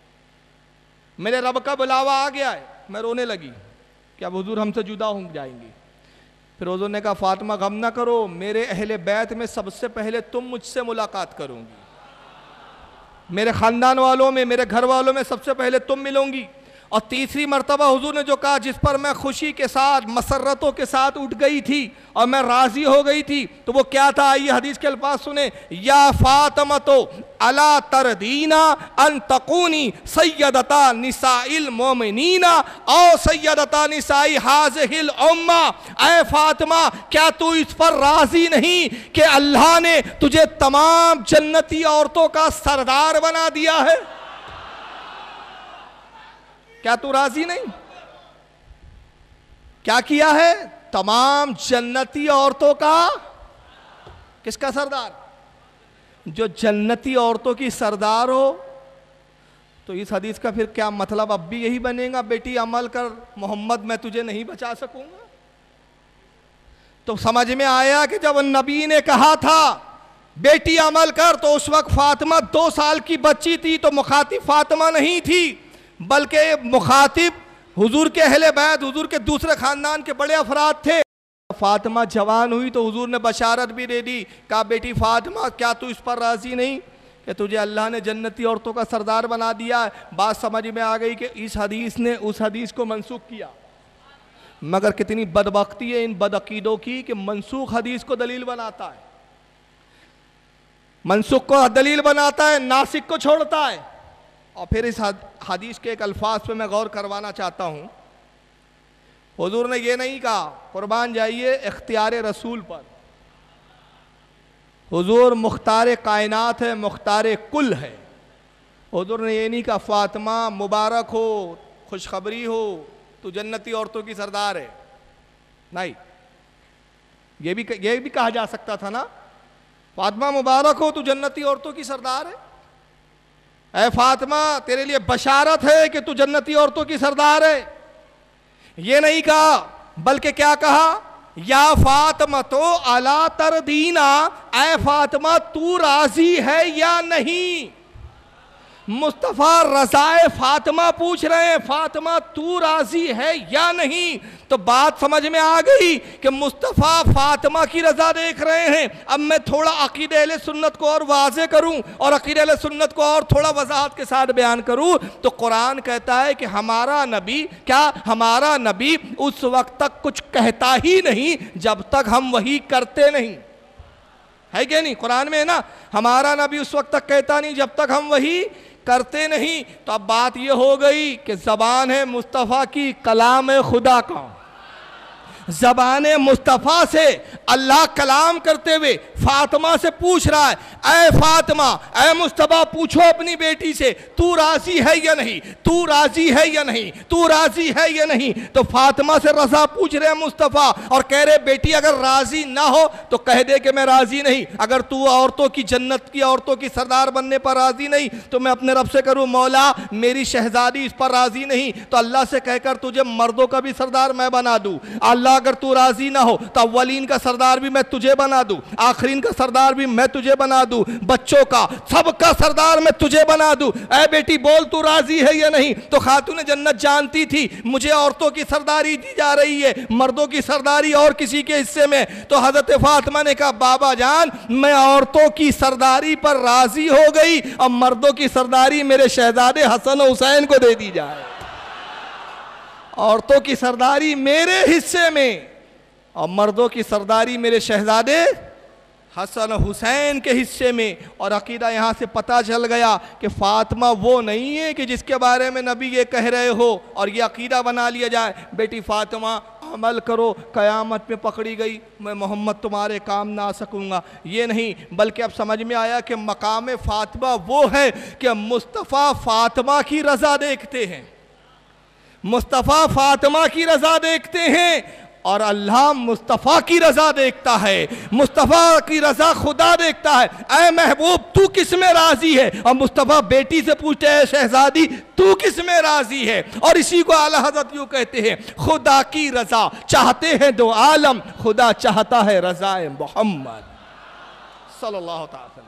मेरे रब का बुलावा आ गया है। मैं रोने लगी कि अब हुजूर हमसे जुदा हो जाएंगी। फिर हुजूर ने कहा फ़ातिमा गम ना करो, मेरे अहले बैत में सबसे पहले तुम मुझसे मुलाकात करोगी, मेरे ख़ानदान वालों में, मेरे घर वालों में सबसे पहले तुम मिलोगी। और तीसरी मर्तबा हुजूर ने जो कहा जिस पर मैं खुशी के साथ मसरतों के साथ उठ गई थी और मैं राज़ी हो गई थी, तो वो क्या था? आइए हदीस के अल्फाज सुने, या फ़ातिमा तो अला तरदीना अन तकूनी सय्यदता निसाइल मोमिनीना औ सय्यदता निसाई हाज़िहिल उम्मा। ऐ फ़ातिमा क्या तू इस पर राज़ी नहीं कि अल्लाह ने तुझे तमाम जन्नती औरतों का सरदार बना दिया है? क्या तू राजी नहीं? क्या किया है? तमाम जन्नती औरतों का, किसका सरदार? जो जन्नती औरतों की सरदार हो। तो इस हदीस का फिर क्या मतलब? अब भी यही बनेगा बेटी अमल कर मोहम्मद मैं तुझे नहीं बचा सकूंगा। तो समझ में आया कि जब नबी ने कहा था बेटी अमल कर तो उस वक्त फातिमा दो साल की बच्ची थी, तो मुखातिब फातिमा नहीं थी बल्कि मुखातिब हुजूर के अहले बैत, हुजूर के दूसरे खानदान के बड़े अफराद थे। फातिमा जवान हुई तो हुजूर ने बशारत भी दे दी, कहा बेटी फातिमा क्या तू इस पर राजी नहीं कि तुझे अल्लाह ने जन्नती औरतों का सरदार बना दिया है। बात समझ में आ गई कि इस हदीस ने उस हदीस को मनसूख किया। मगर कितनी बदबख्ती है इन बदअकीदों की कि मनसूख हदीस को दलील बनाता है, मनसूख को दलील बनाता है, नासिक को छोड़ता है। और फिर इस हदीस के एक अल्फाज पे मैं गौर करवाना चाहता हूँ। हुजूर ने ये नहीं कहा कुर्बान जाइए इख्तियार रसूल पर, हुजूर मुख्तार कायनात है, मुख्तार कुल है। हुजूर ने ये नहीं कहा फातिमा मुबारक हो, खुशखबरी हो, तू जन्नती औरतों की सरदार है। नहीं, ये भी ये भी कहा जा सकता था ना, फातिमा मुबारक हो, तू जन्नती औरतों की सरदार है। ऐ फातिमा तेरे लिए बशारत है कि तू जन्नती औरतों की सरदार है। ये नहीं कहा, बल्कि क्या कहा, या फातिमा तो अला तरदीना, ऐ फातिमा तू राजी है या नहीं। मुस्तफ़ा रज़ाए फातिमा पूछ रहे हैं, फातिमा तू राजी है या नहीं। तो बात समझ में आ गई कि मुस्तफ़ा फातिमा की रज़ा देख रहे हैं। अब मैं थोड़ा अक़ीदे अहले सुन्नत को और वाज़े करूं और अक़ीदे अहले सुन्नत को और थोड़ा वज़ाहत के साथ बयान करूं तो कुरान कहता है कि हमारा नबी, क्या हमारा नबी उस वक्त तक कुछ कहता ही नहीं जब तक हम वही करते नहीं, है क्या नहीं? कुरान में है ना, हमारा नबी उस वक्त तक कहता नहीं जब तक हम वही करते नहीं। तो अब बात यह हो गई कि ज़बान है मुस्तफ़ा की, कलाम है खुदा का। ज़बान मुस्तफ़ा से अल्लाह कलाम करते हुए फातिमा से पूछ रहा है, ऐ फातिमा, ऐ मुस्तफ़ा पूछो अपनी बेटी से तू राज़ी है या नहीं, तू राज़ी है या नहीं, तू राज़ी है या नहीं। तो फातिमा से रज़ा पूछ रहे हैं मुस्तफ़ा और कह रहे बेटी अगर राज़ी ना हो तो कह दे कि मैं राज़ी नहीं। अगर तू औरतों की जन्नत की औरतों की सरदार बनने पर राज़ी नहीं तो मैं अपने रब से करूँ मौला मेरी शहजादी इस पर राज़ी नहीं, तो अल्लाह से कहकर तुझे मर्दों का भी सरदार मैं बना दूँ। अल्लाह अगर तू राजी ना हो तो अव्वलीन का सरदार भी मैं तुझे बना दूं, आखिरीन का सरदार भी मैं तुझे बना दूं, बच्चों का सबका सरदार मैं तुझे बना दूं। ऐ बेटी बोल तू राजी है या नहीं। तो खातून जन्नत जानती थी मुझे औरतों की सरदारी दी जा रही है, मर्दों की सरदारी और किसी के हिस्से में। तो हजरत फातिमा ने कहा बाबा जान मैं औरतों की सरदारी पर राजी हो गई, अब मर्दों की सरदारी मेरे शहजादे हसन और हुसैन को दे दी जाए। औरतों की सरदारी मेरे हिस्से में और मर्दों की सरदारी मेरे शहजादे हसन हुसैन के हिस्से में। और अकीदा यहाँ से पता चल गया कि फातिमा वो नहीं है कि जिसके बारे में नबी ये कह रहे हो और ये अकीदा बना लिया जाए बेटी फातिमा अमल करो क़यामत में पकड़ी गई मैं मोहम्मद तुम्हारे काम ना आ सकूँगा, ये नहीं। बल्कि अब समझ में आया कि मकाम फातिमा वो है कि मुस्तफ़ा फातिमा की रज़ा देखते हैं, मुस्तफ़ा फातिमा की रज़ा देखते हैं और अल्लाह मुस्तफ़ा की रज़ा देखता है, मुस्तफ़ा की रज़ा खुदा देखता है। ऐ महबूब तू किस में राज़ी है? और मुस्तफ़ा बेटी से पूछते हैं शहजादी तू किस में राज़ी है? और इसी को आला हज़रत यूँ कहते हैं खुदा की रज़ा चाहते हैं दो आलम, खुदा चाहता है रज़ाए मोहम्मद सल्लल्लाहु अलैहि वसल्लम।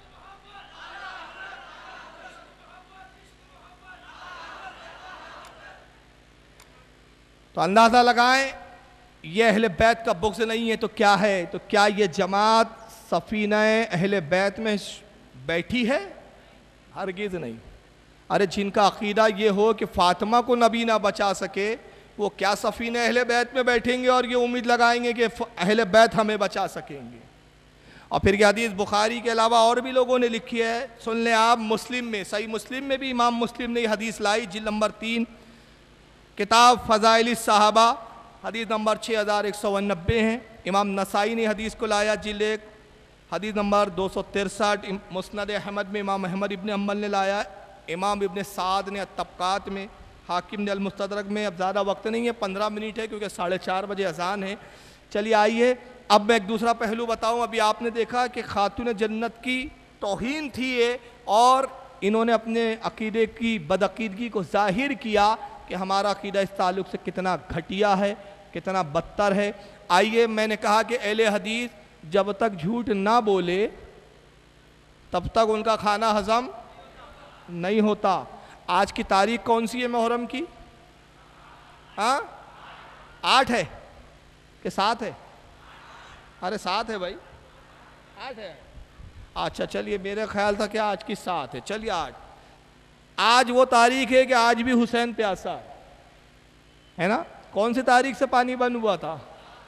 तो अंदाज़ा लगाएं ये अहले बैत का बुग़्ज़ नहीं है तो क्या है? तो क्या ये जमात सफ़ीना अहले बैत में बैठी है? हरगिज़ नहीं। अरे जिनका अक़ीदा ये हो कि फ़ातिमा को नबी ना बचा सके वो क्या सफ़ीना अहले बैत में बैठेंगे और ये उम्मीद लगाएंगे कि अहले बैत हमें बचा सकेंगे। और फिर ये हदीस बुखारी के अलावा और भी लोगों ने लिखी है, सुन लें आप। मुस्लिम में, सही मुस्लिम में भी इमाम मुस्लिम ने हदीस लाई, जिल्द नंबर तीन किताब फ़ज़ाइल सहाबा, हदीस नंबर छः हज़ार एक सौ नब्बे है। इमाम नसाई ने हदीस को लाया, जिल्द एक हदीस नंबर दो सौ तिरसठ। मुस्नद अहमद में इमाम अहमद इब्न हम्बल ने लाया, इमाम इब्न साद ने तबक़ात में, हाकिम ने अल-मुस्तदरक में। अब ज़्यादा वक्त नहीं है, पंद्रह मिनट है क्योंकि साढ़े चार बजे अजान है। चलिए आइए अब मैं एक दूसरा पहलू बताऊँ। अभी आपने देखा कि खातून जन्नत की तौहीन थी ये और इन्होंने अपने अक़ीदे की बदअक़ीदगी को ज़ाहिर किया कि हमारा अक़ीदा इस ताल्लुक़ से कितना घटिया है, कितना बदतर है। आइए, मैंने कहा कि अहले हदीस जब तक झूठ ना बोले तब तक उनका खाना हज़म नहीं होता। आज की तारीख कौन सी है मुहर्रम की? हाँ, आठ है कि सात है? अरे सात है भाई, आठ है। अच्छा चलिए, मेरा ख्याल था कि आज की सात है। चलिए आठ। आज वो तारीख है कि आज भी हुसैन प्यासा है, है ना? कौन सी तारीख से पानी बंद हुआ था?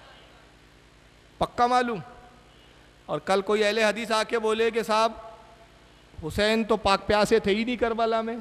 पक्का मालूम? और कल कोई अहले हदीस आके बोले कि साहब हुसैन तो पाक प्यासे थे ही नहीं करबला में,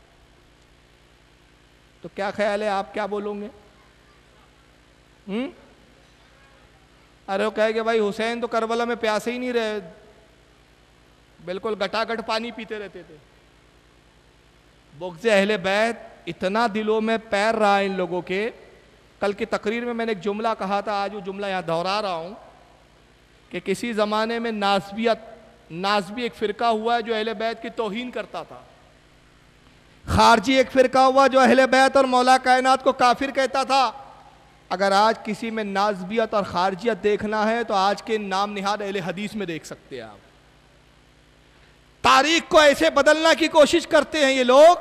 तो क्या ख्याल है, आप क्या बोलोगे? हम्म अरे वो कहे कि भाई हुसैन तो करबला में प्यासे ही नहीं रहे, बिल्कुल गटागट पानी पीते रहते थे। बुग़्ज़ अहले बैत इतना दिलों में पैर रहा है इन लोगों के। कल की तकरीर में मैंने एक जुमला कहा था, आज वो जुमला यहाँ दोहरा रहा हूँ कि किसी ज़माने में नासबियत नासबी एक फ़िरका हुआ है जो अहले बैत की तौहीन करता था। खारजी एक फ़िरका हुआ जो अहले बैत और मौला कायनात को काफिर कहता था। अगर आज किसी में नासबियत और खारजियत देखना है तो आज के नाम निहाद अहले हदीस में देख सकते हैं आप। तारीख को ऐसे बदलना की कोशिश करते हैं ये लोग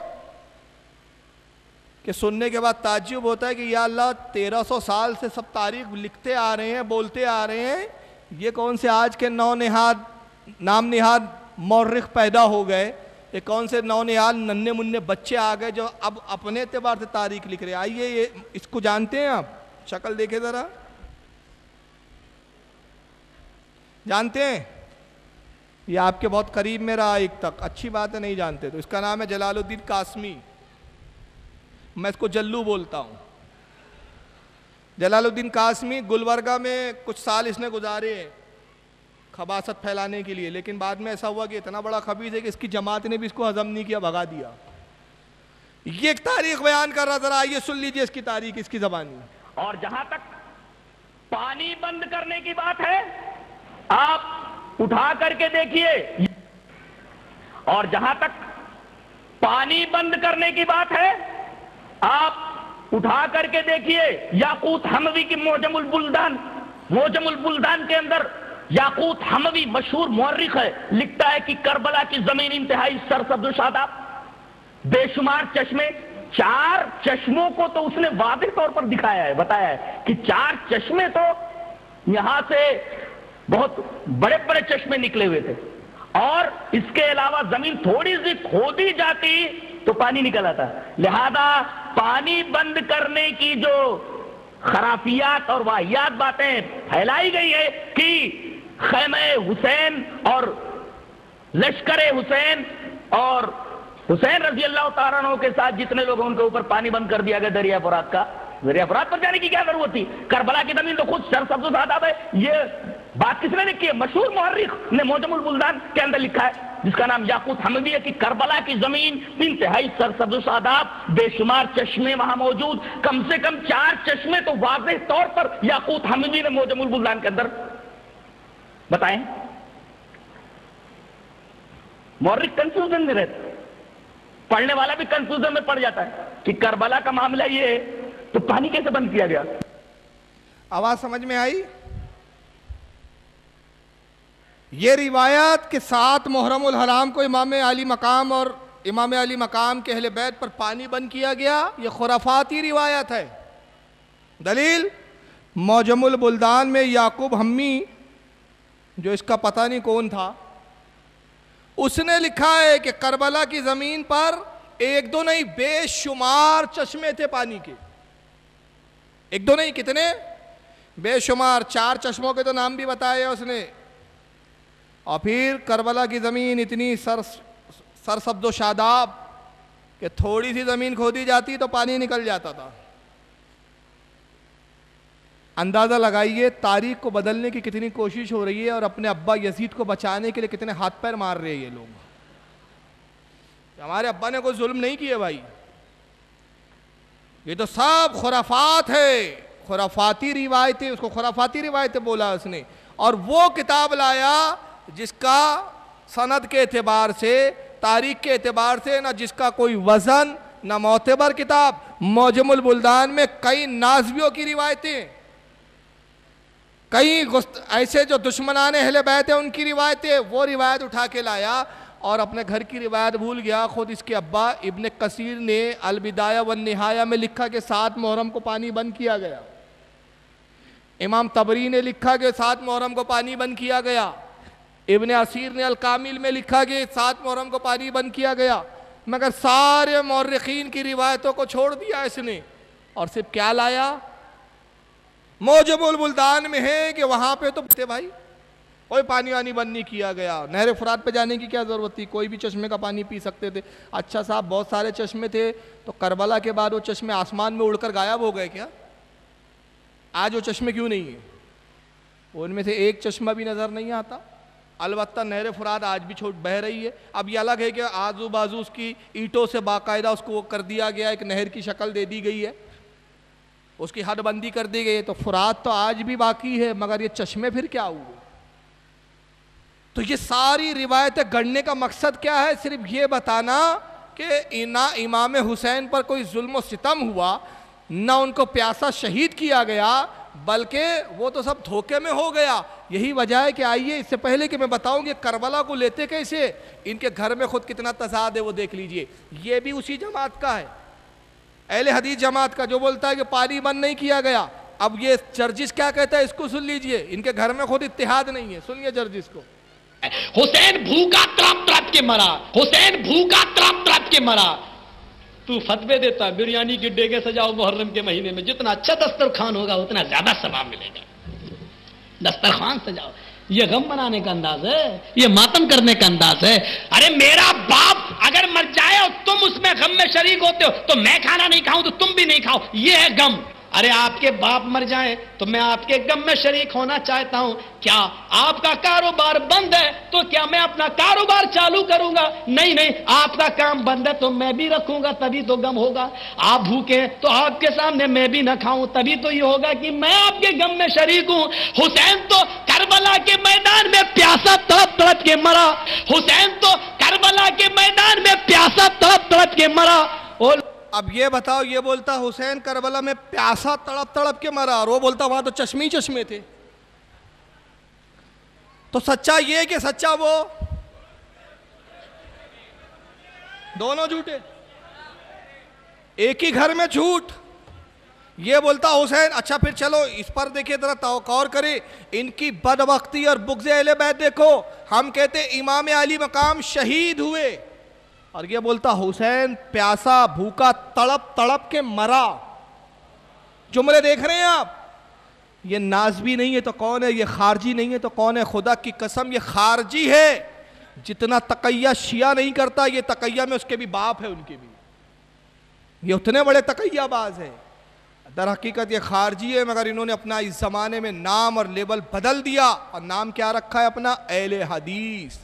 कि सुनने के बाद ताज्जुब होता है कि या अल्लाह तेरह सौ साल से सब तारीख लिखते आ रहे हैं, बोलते आ रहे हैं, ये कौन से आज के नौ निहाद नाम निहाद मौर्रिख पैदा हो गए, ये कौन से नौ निहाद नन्हे मुन्ने बच्चे आ गए जो अब अपने एतबार से तारीख लिख रहे हैं। आइए ये इसको जानते हैं आप, शक्ल देखे जरा, जानते हैं? ये आपके बहुत करीब में रहा एक तक, अच्छी बात है, नहीं जानते तो। इसका नाम है जलालुद्दीन कासमी, मैं इसको जल्लू बोलता हूँ। जलालुद्दीन कासमी गुलबर्गा में कुछ साल इसने गुजारे खबासत फैलाने के लिए, लेकिन बाद में ऐसा हुआ कि इतना बड़ा खबीस है कि इसकी जमात ने भी इसको हजम नहीं किया, भगा दिया। ये एक तारीख बयान कर रहा, जरा आइए सुन लीजिए इसकी तारीख, इसकी जबानी। और जहां तक पानी बंद करने की बात है, आप उठा करके देखिए, और जहां तक पानी बंद करने की बात है, आप उठा करके देखिए याकूत हमवी की मोजमुल बुल्दान, मोजमुल बुल्दान के अंदर याकूत हमवी मशहूर मुअर्रिख है, लिखता है कि करबला की जमीन इंतहाई सरसब्ज़ शादाब, बेशुमार चश्मे, चार चश्मों को तो उसने वाज़ेह तौर पर दिखाया है, बताया है कि चार चश्मे तो यहां से बहुत बड़े बड़े चश्मे निकले हुए थे, और इसके अलावा जमीन थोड़ी सी खोदी जाती तो पानी निकल आता। लिहाजा पानी बंद करने की जो खराफियात और वाहियात बातें फैलाई गई है कि खैमे हुसैन और लश्कर हुसैन और हुसैन रजी अल्लाह तआला अन्हु के साथ जितने लोग उनके ऊपर पानी बंद कर दिया गया दरिया फुरात का, दरिया फुरात पर जाने की क्या जरूरत थी? करबला की जमीन तो खुद सरसब्ज़ शादाब है। ये बात किसने लिखी है? मशहूर मुअर्रिख ने मोजमुल बुल्दान के अंदर लिखा है, जिसका नाम याकूत हमवी है, कि करबला की जमीन इंतहाई सरसब्ज़ शादाब, बेशुमार चश्मे वहां मौजूद, कम से कम चार चश्मे तो वाज़ेह तौर पर याकूत हमवी ने मोजमुल बुल्दान के अंदर बताएं। मुअर्रिख कंफ्यूजन में रहता है, पढ़ने वाला भी कंफ्यूजन में पड़ जाता है कि करबला का मामला ये है तो पानी कैसे बंद किया गया। आवाज समझ में आई? ये रिवायत के साथ मुहर्रमुल हराम को इमाम अली मकाम और इमाम अली मकाम के अहले बैत पर पानी बंद किया गया, ये खुराफाती रिवायत है। दलील मौजमुल बुल्दान में याकूब हम्मी, जो इसका पता नहीं कौन था, उसने लिखा है कि करबला की जमीन पर एक दो नहीं बेशुमार चश्मे थे पानी के, एक दो नहीं कितने, बेशुमार, चार चश्मों के तो नाम भी बताए उसने। और फिर करबला की ज़मीन इतनी सर सरसब्ज़ शादाब कि थोड़ी सी ज़मीन खोदी जाती तो पानी निकल जाता था। अंदाज़ा लगाइए तारीख को बदलने की कितनी कोशिश हो रही है, और अपने अब्बा यजीद को बचाने के लिए कितने हाथ पैर मार रहे हैं ये लोग। हमारे अब्बा ने कोई जुल्म नहीं किया भाई, ये तो सब खुराफात है, खुराफाती रिवायतें, उसको खुराफाती रिवायतें बोला उसने। और वो किताब लाया जिसका सनद के एतबार से, तारीख के एतबार से ना जिसका कोई वजन ना मोतबर किताब। मौजमुल बुल्दान में कई नाज़ियों की रिवायतें, कई ऐसे जो दुश्मनान अहले बैत है उनकी रिवायतें, वो रिवायत उठा के लाया और अपने घर की रिवायत भूल गया। खुद इसके अब्बा इब्न कसीर ने अल-बिदाया व निहाया में लिखा कि सात मुहर्रम को पानी बंद किया गया। इमाम तबरी ने लिखा कि सात मुहर्रम को पानी बंद किया गया। इब्न असीर ने अल-कामिल में लिखा कि सात मुहर्रम को पानी बंद किया गया। मगर सारे मौर्रिखीन की रिवायतों को छोड़ दिया इसने, और सिर्फ क्या लाया? मौजमुल बुल्दान में है कि वहां पे तो थे भाई, कोई पानी वानी बंद नहीं किया गया। नहर फुरात पे जाने की क्या ज़रूरत थी, कोई भी चश्मे का पानी पी सकते थे। अच्छा साहब, बहुत सारे चश्मे थे, तो करबला के बाद वो चश्मे आसमान में उड़कर गायब हो गए क्या? आज वो चश्मे क्यों नहीं है? उनमें से एक चश्मा भी नज़र नहीं आता। अलबत्ता नहर फुरात आज भी छोट बह रही है। अब ये अलग है कि आजू बाजू उसकी ईंटों से बाकायदा उसको वो कर दिया गया, एक नहर की शक्ल दे दी गई है, उसकी हदबंदी कर दी गई है। तो फुरात तो आज भी बाकी है, मगर ये चश्मे फिर क्या हुए? तो ये सारी रिवायतें गढ़ने का मकसद क्या है? सिर्फ ये बताना कि ना इमाम हुसैन पर कोई जुल्म सितम हुआ, ना उनको प्यासा शहीद किया गया, बल्कि वो तो सब धोखे में हो गया। यही वजह है कि आइए इससे पहले कि मैं बताऊं कि करबला को लेते कैसे, इनके घर में खुद कितना तजाद है वो देख लीजिए। ये भी उसी जमात का है, अहले हदीस जमात का, जो बोलता है कि पानी बंद नहीं किया गया। अब ये जर्जिस क्या कहता है इसको सुन लीजिए, इनके घर में खुद इत्तेहाद नहीं है, सुनिए जर्जिस को। हुसैन भूखा तड़प तड़प के मरा, हुसैन भूखा तड़प तड़प के मरा। तू फतवे देता है बिरयानी के डेगे सजाओ मुहर्रम के महीने में, जितना अच्छा दस्तरखान होगा उतना ज्यादा सवाब मिलेगा। दस्तरखान सजाओ, ये गम मनाने का अंदाज है, ये मातम करने का अंदाज है। अरे मेरा बाप अगर मर जाए और तुम उसमें गम में शरीक होते हो तो मैं खाना नहीं खाऊं तो तुम भी नहीं खाओ, ये है गम। अरे आपके बाप मर जाए तो मैं आपके गम में शरीक होना चाहता हूं। क्या आपका कारोबार बंद है तो क्या मैं अपना कारोबार चालू करूंगा? नहीं नहीं, आपका काम बंद है तो मैं भी रखूंगा, तभी तो गम होगा। आप भूखे हैं तो आपके सामने मैं भी ना खाऊं, तभी तो ये होगा कि मैं आपके गम में शरीक हूं। हुसैन तो करबला के मैदान में प्यासा तड़प तड़प के मरा, हुसैन तो करबला के मैदान में प्यासा तड़प तड़प के मरा। और अब ये बताओ, ये बोलता हुसैन करबला में प्यासा तड़प तड़प के मरा, और वो बोलता वहां तो चश्मे ही चश्मे थे। तो सच्चा ये कि सच्चा वो, दोनों झूठे, एक ही घर में झूठ। ये बोलता हुसैन, अच्छा फिर चलो इस पर देखिए जरा तवक्कुर करें, इनकी बदबख्ती और बुग़्ज़ अहले बैत देखो। हम कहते इमाम अली मकाम शहीद हुए, और ये बोलता हुसैन प्यासा भूखा तड़प तड़प के मरा। जुमले देख रहे हैं आप? ये नाज़बी नहीं है तो कौन है? ये खारजी नहीं है तो कौन है? खुदा की कसम ये खारजी है। जितना तकैया शिया नहीं करता, ये तकैया में उसके भी बाप है, उनके भी, ये उतने बड़े तकैयाबाज है। दर हकीकत ये खारजी है, मगर इन्होंने अपना इस जमाने में नाम और लेबल बदल दिया, और नाम क्या रखा है अपना? अहले हदीस।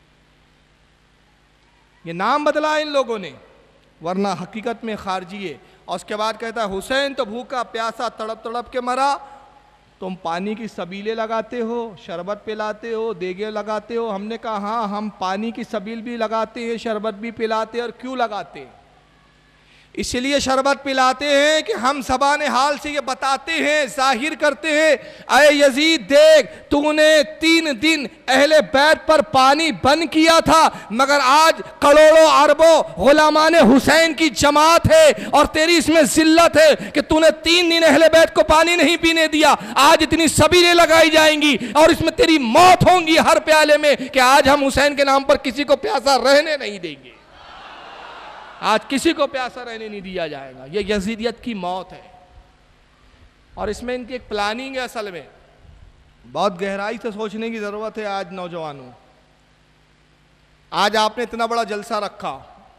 ये नाम बदला इन लोगों ने, वरना हकीकत में खारजी है। और उसके बाद कहता है हुसैन तो भूखा प्यासा तड़प तड़प के मरा। तुम पानी की सबीलें लगाते हो, शरबत पिलाते हो, देगे लगाते हो। हमने कहा हाँ, हम पानी की सबील भी लगाते हैं, शरबत भी पिलाते हैं। और क्यों लगाते हैं? इसलिए शरबत पिलाते हैं कि हम ज़बान हाल से ये बताते हैं, जाहिर करते हैं, अय यजीद देख, तूने तीन दिन अहले बैत पर पानी बंद किया था, मगर आज करोड़ों अरबों गुलामान हुसैन की जमात है और तेरी इसमें जिल्लत है कि तूने तीन दिन अहले बैत को पानी नहीं पीने दिया। आज इतनी सबीलें लगाई जाएंगी और इसमें तेरी मौत होंगी हर प्याले में, कि आज हम हुसैन के नाम पर किसी को प्यासा रहने नहीं देंगे, आज किसी को प्यासा रहने नहीं दिया जाएगा। ये यजीदियत की मौत है। और इसमें इनकी एक प्लानिंग है, असल में बहुत गहराई से सोचने की ज़रूरत है। आज नौजवानों, आज आपने इतना बड़ा जलसा रखा,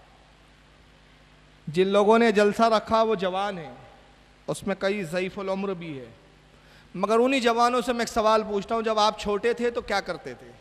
जिन लोगों ने जलसा रखा वो जवान हैं, उसमें कई ज़ईफ़ुल उम्र भी है। मगर उन्हीं जवानों से मैं एक सवाल पूछता हूँ, जब आप छोटे थे तो क्या करते थे?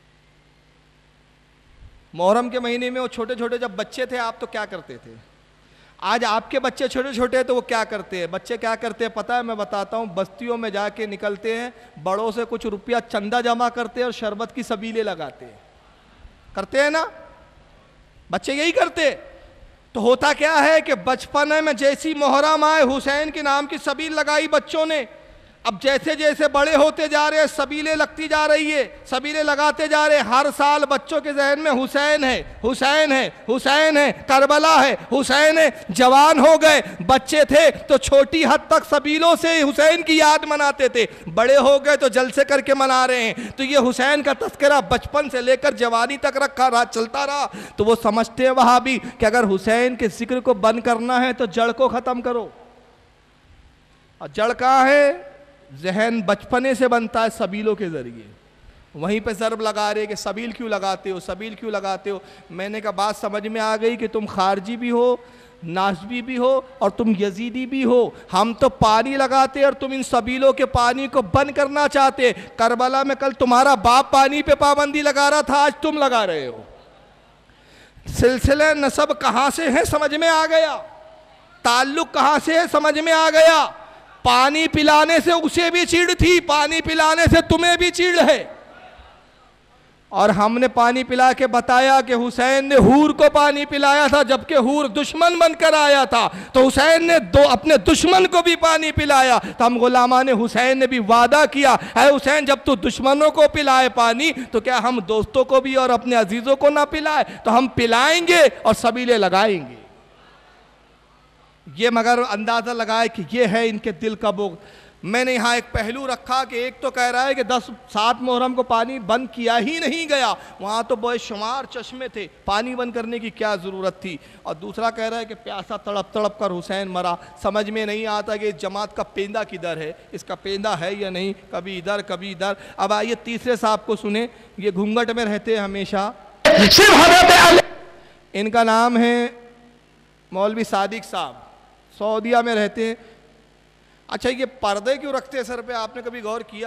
मुहर्रम के महीने में वो छोटे छोटे जब बच्चे थे आप तो क्या करते थे? आज आपके बच्चे छोटे छोटे हैं तो वो क्या करते हैं? बच्चे क्या करते हैं पता है? मैं बताता हूँ। बस्तियों में जाके निकलते हैं, बड़ों से कुछ रुपया चंदा जमा करते हैं और शरबत की सबीलें लगाते हैं। करते हैं ना बच्चे? यही करते। तो होता क्या है कि बचपन में जैसी मुहर्रम आए, हुसैन के नाम की सबील लगाई बच्चों ने। अब जैसे जैसे बड़े होते जा रहे हैं, सबीलें लगती जा रही है, सबीलें लगाते जा रहे हैं। हर साल बच्चों के जहन में हुसैन है, हुसैन है, हुसैन है, करबला है, हुसैन है। जवान हो गए, बच्चे थे तो छोटी हद तक सबीलों से हुसैन की याद मनाते थे, बड़े हो गए तो जलसे करके मना रहे हैं। तो ये हुसैन का तस्करा बचपन से लेकर जवानी तक रखा रहा, चलता रहा। तो वो समझते हैं वहाँ भी कि अगर हुसैन के जिक्र को बंद करना है तो जड़ को ख़त्म करो। और जड़ कहाँ है? जहन बचपने से बनता है सबीलों के ज़रिए। वहीं पे ज़रब लगा रहे कि सबील क्यों लगाते हो, सबील क्यों लगाते हो। मैंने कहा बात समझ में आ गई कि तुम खारजी भी हो, नासबी भी हो और तुम यजीदी भी हो। हम तो पानी लगाते और तुम इन सबीलों के पानी को बंद करना चाहते। करबला में कल तुम्हारा बाप पानी पे पाबंदी लगा रहा था, आज तुम लगा रहे हो। सिलसिले नसब कहाँ से है समझ में आ गया, ताल्लुक कहाँ से है समझ में आ गया। पानी पिलाने से उसे भी चिढ़ थी, पानी पिलाने से तुम्हें भी चिढ़ है। और हमने पानी पिला के बताया कि हुसैन ने हूर को पानी पिलाया था, जबकि हूर दुश्मन बनकर आया था, तो हुसैन ने दो अपने दुश्मन को भी पानी पिलाया। तो हम गुलामा ने हुसैन ने भी वादा किया, है हुसैन जब तू दुश्मनों को पिलाए पानी तो क्या हम दोस्तों को भी और अपने अजीजों को ना पिलाए? तो हम पिलाएंगे और सबीले लगाएंगे। ये मगर अंदाजा लगाए कि ये है इनके दिल का बोझ। मैंने यहाँ एक पहलू रखा कि एक तो कह रहा है कि दस सात मुहर्रम को पानी बंद किया ही नहीं गया, वहाँ तो बेशुमार चश्मे थे, पानी बंद करने की क्या ज़रूरत थी। और दूसरा कह रहा है कि प्यासा तड़प तड़प कर हुसैन मरा। समझ में नहीं आता कि इस जमात का पेंदा किधर है, इसका पेंदा है या नहीं, कभी इधर कभी इधर। अब आइए तीसरे साहब को सुने, ये घूंघट में रहते हैं हमेशा, इनका नाम है मौलवी सादिक साहब, सऊदीया में रहते हैं। अच्छा, ये पर्दे क्यों रखते हैं सर पे, आपने कभी गौर किया?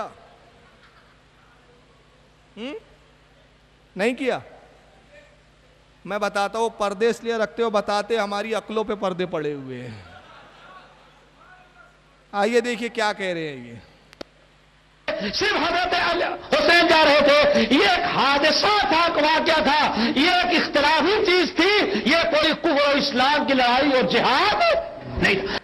हम्म नहीं किया? मैं बताता हूँ पर्दे इसलिए रखते हो, बताते हमारी अक्लों पे पर्दे पड़े हुए हैं। आइए देखिए क्या कह रहे हैं ये। सिर्फ हजरत हुसैन जा रहे थे, ये एक हादसा था, वाक़या था, ये एक इख्तिलाफी चीज थी, ये कोई कुफ्र और इस्लाम की लड़ाई और जिहाद नहीं था।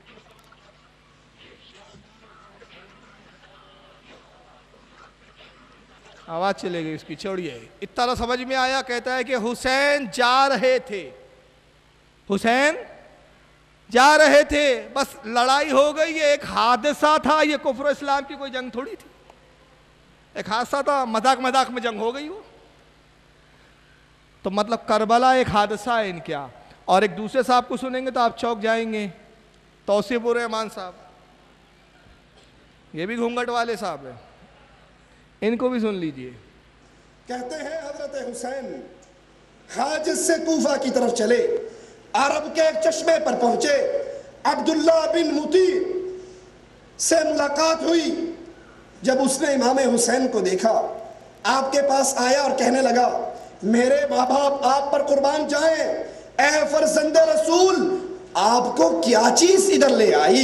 आवाज चले गई इसकी, छोड़िए। इतना तो समझ में आया। कहता है कि हुसैन जा रहे थे, हुसैन जा रहे थे, बस लड़ाई हो गई, ये एक हादसा था, ये कुफ्र इस्लाम की कोई जंग थोड़ी थी, एक हादसा था, मजाक मजाक में जंग हो गई वो। तो मतलब करबला एक हादसा है इनका। और एक दूसरे साहब को सुनेंगे तो आप चौंक जाएंगे, तौसीफुर रहमान साहब, ये भी घूंघट वाले साहब है, इनको भी सुन लीजिए। कहते हैं हजरत हुसैन हाजिज से कूफा की तरफ चले, अरब के एक चश्मे पर पहुंचे, अब्दुल्ला बिन मुती से मुलाकात हुई। जब उसने इमाम हुसैन को देखा, आपके पास आया और कहने लगा, मेरे माँ बाप आप पर कुर्बान जाएं, ऐ फर्जंदे रसूल आपको क्या चीज इधर ले आई?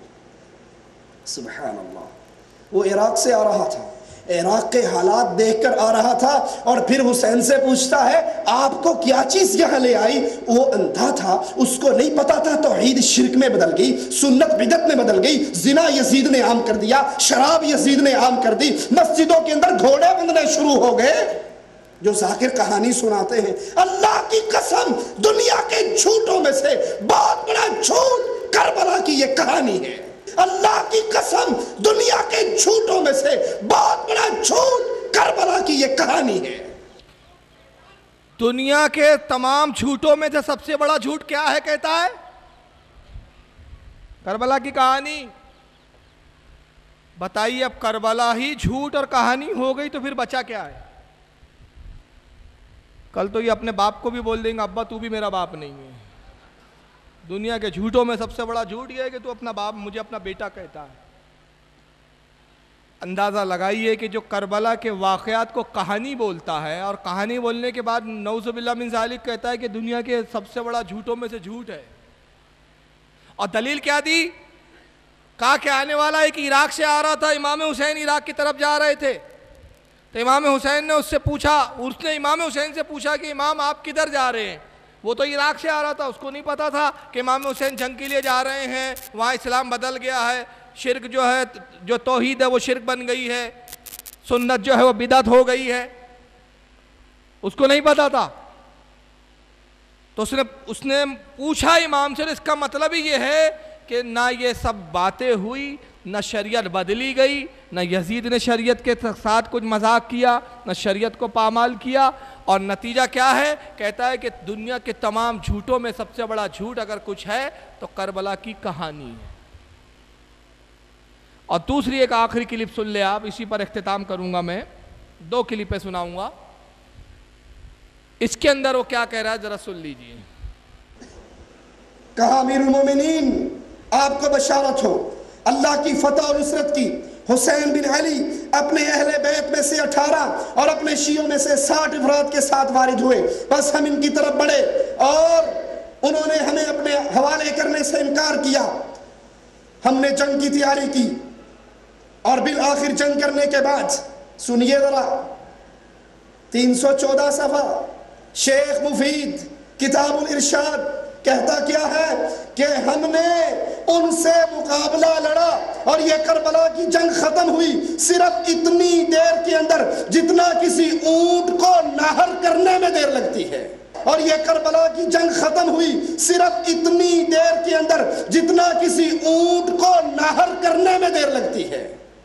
सुभान अल्लाह। वो इराक से आ रहा था, इराक के हालात देखकर आ रहा था, और फिर हुसैन से पूछता है आपको क्या चीज यहां ले आई? वो अंधा था, उसको नहीं पता था तौहीद शिर्क में बदल गई, सुन्नत बिदअत में बदल गई, जिना यजीद ने आम कर दिया, शराब यजीद ने आम कर दी, मस्जिदों के अंदर घोड़े बंधने शुरू हो गए। जो जाकिर कहानी सुनाते हैं, अल्लाह की कसम दुनिया के झूठों में से बहुत बड़ा झूठ करबला की ये कहानी है। अल्लाह की कसम दुनिया के झूठों में से बहुत बड़ा झूठ करबला की ये कहानी है। दुनिया के तमाम झूठों में से सबसे बड़ा झूठ क्या है? कहता है करबला की कहानी। बताइए, अब करबला ही झूठ और कहानी हो गई तो फिर बचा क्या है? कल तो ये अपने बाप को भी बोल देंगे, अब्बा तू भी मेरा बाप नहीं है। दुनिया के झूठों में सबसे बड़ा झूठ यह है कि तू अपना बाप, मुझे अपना बेटा कहता है। अंदाज़ा लगाइए कि जो करबला के वाक़यात को कहानी बोलता है और कहानी बोलने के बाद नऊज़ुबिल्लाह मिन ज़ालिक कहता है कि दुनिया के सबसे बड़ा झूठों में से झूठ है। और दलील क्या दी? कहा कि आने वाला है कि इराक से आ रहा था, इमाम हुसैन इराक की तरफ जा रहे थे, तो इमाम हुसैन ने उससे पूछा, उसने इमाम हुसैन से पूछा कि इमाम आप किधर जा रहे हैं? वो तो इराक से आ रहा था, उसको नहीं पता था कि इमाम हुसैन जंग के लिए जा रहे हैं, वहाँ इस्लाम बदल गया है, शिर्क जो है, जो तौहीद है वो शिर्क बन गई है, सुन्नत जो है वो बिदअत हो गई है, उसको नहीं पता था। तो उसने उसने पूछा इमाम से, इसका मतलब ही ये है कि ना ये सब बातें हुई, न शरीयत बदली गई, न यजीद ने शरीयत के साथ कुछ मजाक किया, न शरीयत को पामाल किया, और नतीजा क्या है? कहता है कि दुनिया के तमाम झूठों में सबसे बड़ा झूठ अगर कुछ है तो करबला की कहानी है। और दूसरी एक आखिरी क्लिप सुन ले आप, इसी पर इख्तिताम करूंगा मैं, दो क्लिपें सुनाऊंगा। इसके अंदर वो क्या कह रहा है जरा सुन लीजिए। कहा अमीरुल मोमिनीन आपको बशारत हो अल्लाह की फतह और नुसरत की। हुसैन बिन अली अपने अहले बैत में से अठारह और अपने शियों में से साठ अफराद के साथ वारिद हुए। बस हम इनकी तरफ बढ़े और उन्होंने हमें अपने हवाले करने से इनकार किया। हमने जंग की तैयारी की और बिल आखिर जंग करने के बाद, सुनिए जरा, तीन सौ चौदह सफ़ा शेख मुफीद किताबुल इरशाद कहता क्या है कि हमने उनसे मुकाबला लड़ा और ये करबला की जंग खत्म हुई सिर्फ इतनी देर के अंदर जितना किसी ऊंट को नहर करने में देर लगती है। और ये करबला की जंग खत्म हुई सिर्फ इतनी देर के अंदर जितना किसी ऊंट को नहर करने में देर लगती है।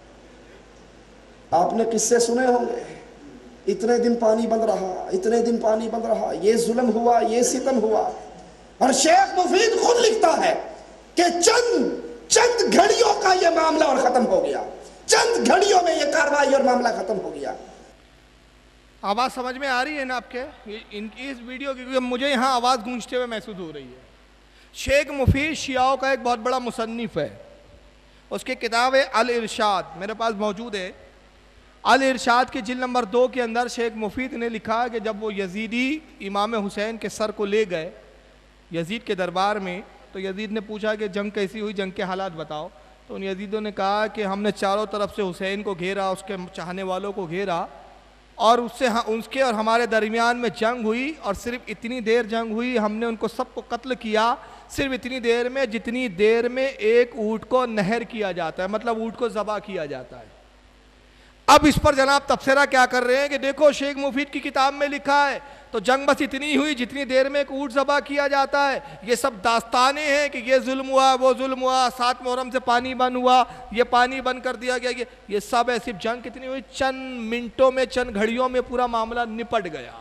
आपने किस्से सुने होंगे, इतने दिन पानी बंद रहा, इतने दिन पानी बंद रहा, ये जुल्म हुआ, ये सितम हुआ। और शेख मुफीद खुद लिखता है कि चंद चंद घड़ियों का ये मामला और खत्म हो गया, चंद घड़ियों में ये कार्रवाई और मामला खत्म हो गया। आवाज़ समझ में आ रही है ना आपके इनकी इस वीडियो की? मुझे यहाँ आवाज़ गूंजते हुए महसूस हो रही है। शेख मुफीद शियाओं का एक बहुत बड़ा मुसन्निफ है, उसकी किताब है अल इरशाद, मेरे पास मौजूद है। अल इरशाद के जिल्द नंबर दो के अंदर शेख मुफीद ने लिखा कि जब वो यजीदी इमाम हुसैन के सर को ले गए यजीद के दरबार में, तो यजीद ने पूछा कि जंग कैसी हुई, जंग के हालात बताओ। तो उन यजीदों ने कहा कि हमने चारों तरफ से हुसैन को घेरा, उसके चाहने वालों को घेरा, और उससे उसके और हमारे दरमियान में जंग हुई, और सिर्फ इतनी देर जंग हुई, हमने उनको सबको कत्ल किया सिर्फ इतनी देर में जितनी देर में एक ऊँट को नहर किया जाता है, मतलब ऊँट को ज़बा किया जाता है। अब इस पर जनाब तबसरा क्या कर रहे हैं कि देखो शेख मुफीद की किताब में लिखा है तो जंग बस इतनी हुई जितनी देर में एक ऊँट ज़बा किया जाता है। ये सब दास्तानें हैं कि ये जुल्म हुआ, वो जुल्म हुआ, सात मुहर्रम से पानी बंद हुआ, ये पानी बंद कर दिया गया, ये ये सब है। सिर्फ जंग कितनी हुई, चंद मिनटों में, चंद घड़ियों में पूरा मामला निपट गया।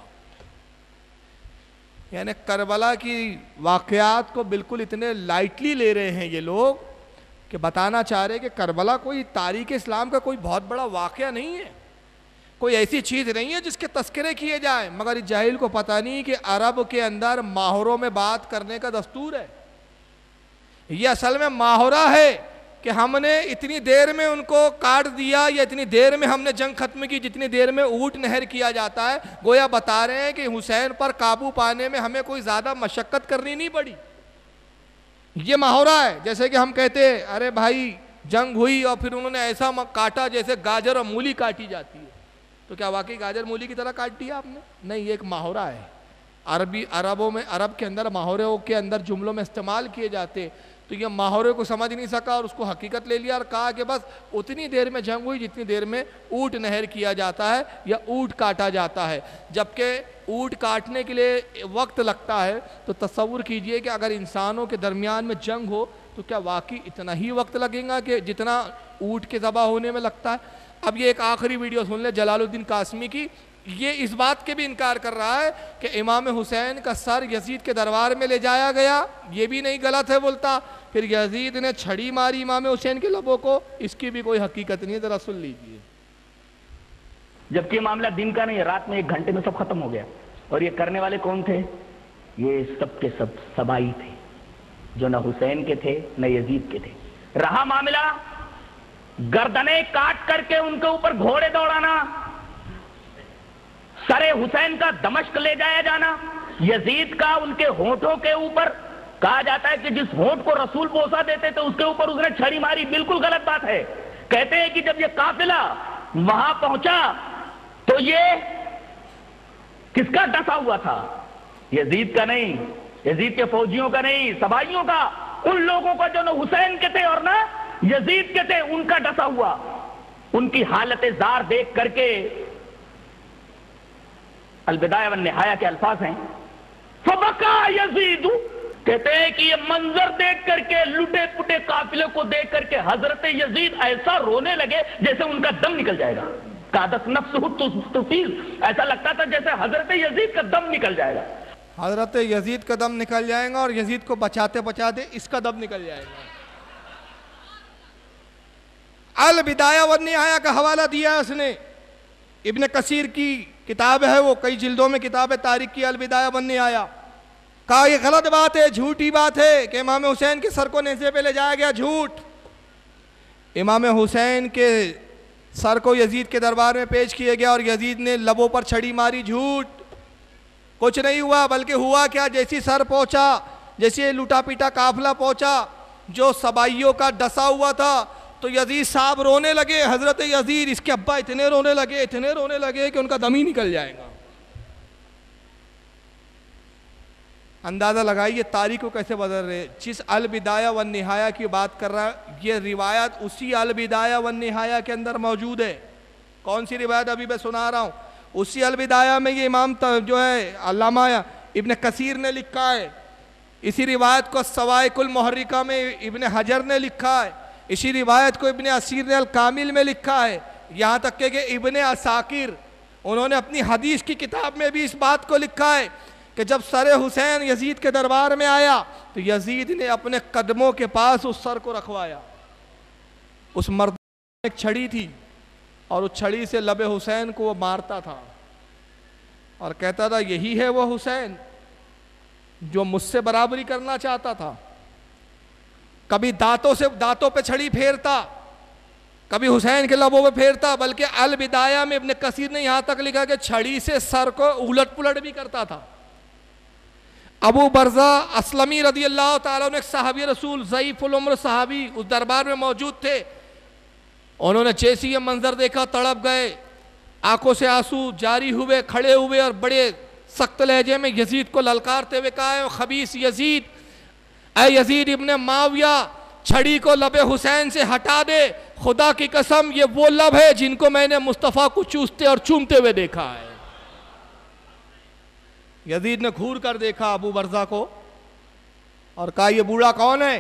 यानी करबला की वाक़यात को बिल्कुल इतने लाइटली ले रहे हैं ये लोग कि बताना चाह रहे हैं कि करबला कोई तारीख़ इस्लाम का कोई बहुत बड़ा वाक़या नहीं है, कोई ऐसी चीज़ नहीं है जिसके तस्करे किए जाएं। मगर इस जाहिल को पता नहीं कि अरब के अंदर माहौरों में बात करने का दस्तूर है। ये असल में माहौरा है कि हमने इतनी देर में उनको काट दिया, या इतनी देर में हमने जंग खत्म की जितनी देर में ऊँट नहर किया जाता है। गोया बता रहे हैं कि हुसैन पर काबू पाने में हमें कोई ज़्यादा मशक्क़त करनी नहीं पड़ी। ये माहौरा है। जैसे कि हम कहते हैं अरे भाई जंग हुई और फिर उन्होंने ऐसा काटा जैसे गाजर और मूली काटी जाती है, तो क्या वाकई गाजर मूली की तरह काट दिया आपने? नहीं, ये एक माहौरा है। अरबी अरबों में, अरब के अंदर माहौरों के अंदर जुमलों में इस्तेमाल किए जाते, तो ये माहौरे को समझ नहीं सका और उसको हकीकत ले लिया और कहा कि बस उतनी देर में जंग हुई जितनी देर में ऊँट नहर किया जाता है या ऊँट काटा जाता है। जबकि ऊँट काटने के लिए वक्त लगता है, तो तसव्वुर कीजिए कि अगर इंसानों के दरमियान में जंग हो तो क्या वाकई इतना ही वक्त लगेगा कि जितना ऊँट के ज़बा होने में लगता है। अब ये एक आखिरी वीडियो सुन ले जलालुद्दीन कासमी की। ये इस बात के भी इनकार कर रहा है कि इमाम हुसैन का सर यजीद के दरबार में ले जाया गया, ये भी नहीं, गलत है बोलता। फिर यजीद ने छड़ी मारी इमाम हुसैन के लबों को, इसकी भी कोई हकीकत नहीं है। ज़रा सुन लीजिए। जबकि मामला दिन का नहीं है, रात में एक घंटे में सब खत्म हो गया। और ये करने वाले कौन थे? ये सब के सब सबाई थे, जो न हुसैन के थे न यजीद के थे। रहा मामला गर्दने काट करके उनके ऊपर घोड़े दौड़ाना, सरे हुसैन का दमश्क ले जाया जाना, यजीद का उनके होठों के ऊपर, कहा जाता है कि जिस होठ को रसूल बोसा देते थे उसके ऊपर उसने छड़ी मारी। बिल्कुल गलत बात है। कहते हैं कि जब ये काफिला वहां पहुंचा तो ये किसका डसा हुआ था? यजीद का नहीं, यजीद के फौजियों का नहीं, सबाइयों का, उन लोगों का जो न हुसैन के थे और न यजीद के थे, उनका डसा हुआ। उनकी हालत जार देख करके अलबिदाया वन निहाया के अल्फाज हैं, फबका यजीद, कहते हैं कि ये मंजर देख करके, लुटे पुटे काफिले को देख करके हजरत यजीद ऐसा रोने लगे जैसे उनका दम निकल जाएगा। कादस नफ्स तुफीज, ऐसा लगता था जैसे हजरत यजीद का दम निकल जाएगा। हजरत यजीद का दम निकल जाएगा और यजीद को बचाते बचाते इसका दम निकल जाएगा। अल बिदाया वन निहाया का हवाला दिया उसने, इब्न कसीर की किताब है वो, कई जिल्दों में किताब है तारीख की, अल बिदाया वन निहाया। कहा यह गलत बात है, झूठी बात है कि इमाम हुसैन के सर को नेज़े पे ले जाया गया, झूठ। इमाम हुसैन के सर को यजीद के दरबार में पेश किया गया और यजीद ने लबों पर छड़ी मारी, झूठ। कुछ नहीं हुआ, बल्कि हुआ क्या, जैसी सर पहुंचा, जैसे लुटा पीटा काफिला पहुंचा जो सबाइयों का डसा हुआ था, तो यजीद साहब रोने लगे। हजरत यजीद, इसके अब्बा इतने रोने लगे, इतने रोने लगे कि उनका दम ही निकल जाएगा। अंदाज़ा लगाइए तारीख को कैसे बदल रहे। जिस अल बिदाया व निहाया की बात कर रहा है, ये रिवायत उसी अल बिदाया व निहाया के अंदर मौजूद है। कौन सी रिवायत अभी मैं सुना रहा हूँ, उसी अल बिदाया में ये इमाम जो है अल्लामा इब्न कसीर ने लिखा है। इसी रिवायत को सवाइकुल मुहर्रिका में इब्न हजर ने लिखा है। इसी रिवायत को इब्न असीर ने अल कामिल में लिखा है। यहाँ तक के कि इब्न असाकिर उन्होंने अपनी हदीस की किताब में भी इस बात को लिखा है कि जब सर हुसैन यजीद के दरबार में आया तो यजीद ने अपने कदमों के पास उस सर को रखवाया। उस मर्द में एक छड़ी थी और उस छड़ी से लबे हुसैन को वो मारता था और कहता था यही है वो हुसैन जो मुझसे बराबरी करना चाहता था। कभी दांतों से दांतों पे छड़ी फेरता, कभी हुसैन के लबों पे फेरता, बल्कि अल बिदाया में इब्न कसीर ने यहां तक लिखा कि छड़ी से सर को उलट पुलट भी करता था। अबू बरजा असलमी रदी अल्लाह ताला ने एक सहाबी रसूल ज़ईफ़ुल उम्र सहाबी उस दरबार में मौजूद थे। उन्होंने जैसे ये मंजर देखा तड़प गए, आंखों से आंसू जारी हुए, खड़े हुए और बड़े सख्त लहजे में यजीद को ललकारते हुए कहा, खबीस यजीद, ऐ यजीद इब्न माविया, छड़ी को लबे हुसैन से हटा दे। खुदा की कसम ये वो लब है जिनको मैंने मुस्तफ़ा को चूसते और चूमते हुए देखा है। यजीद ने घूर कर देखा अबू बरजा को और कहा ये बूढ़ा कौन है,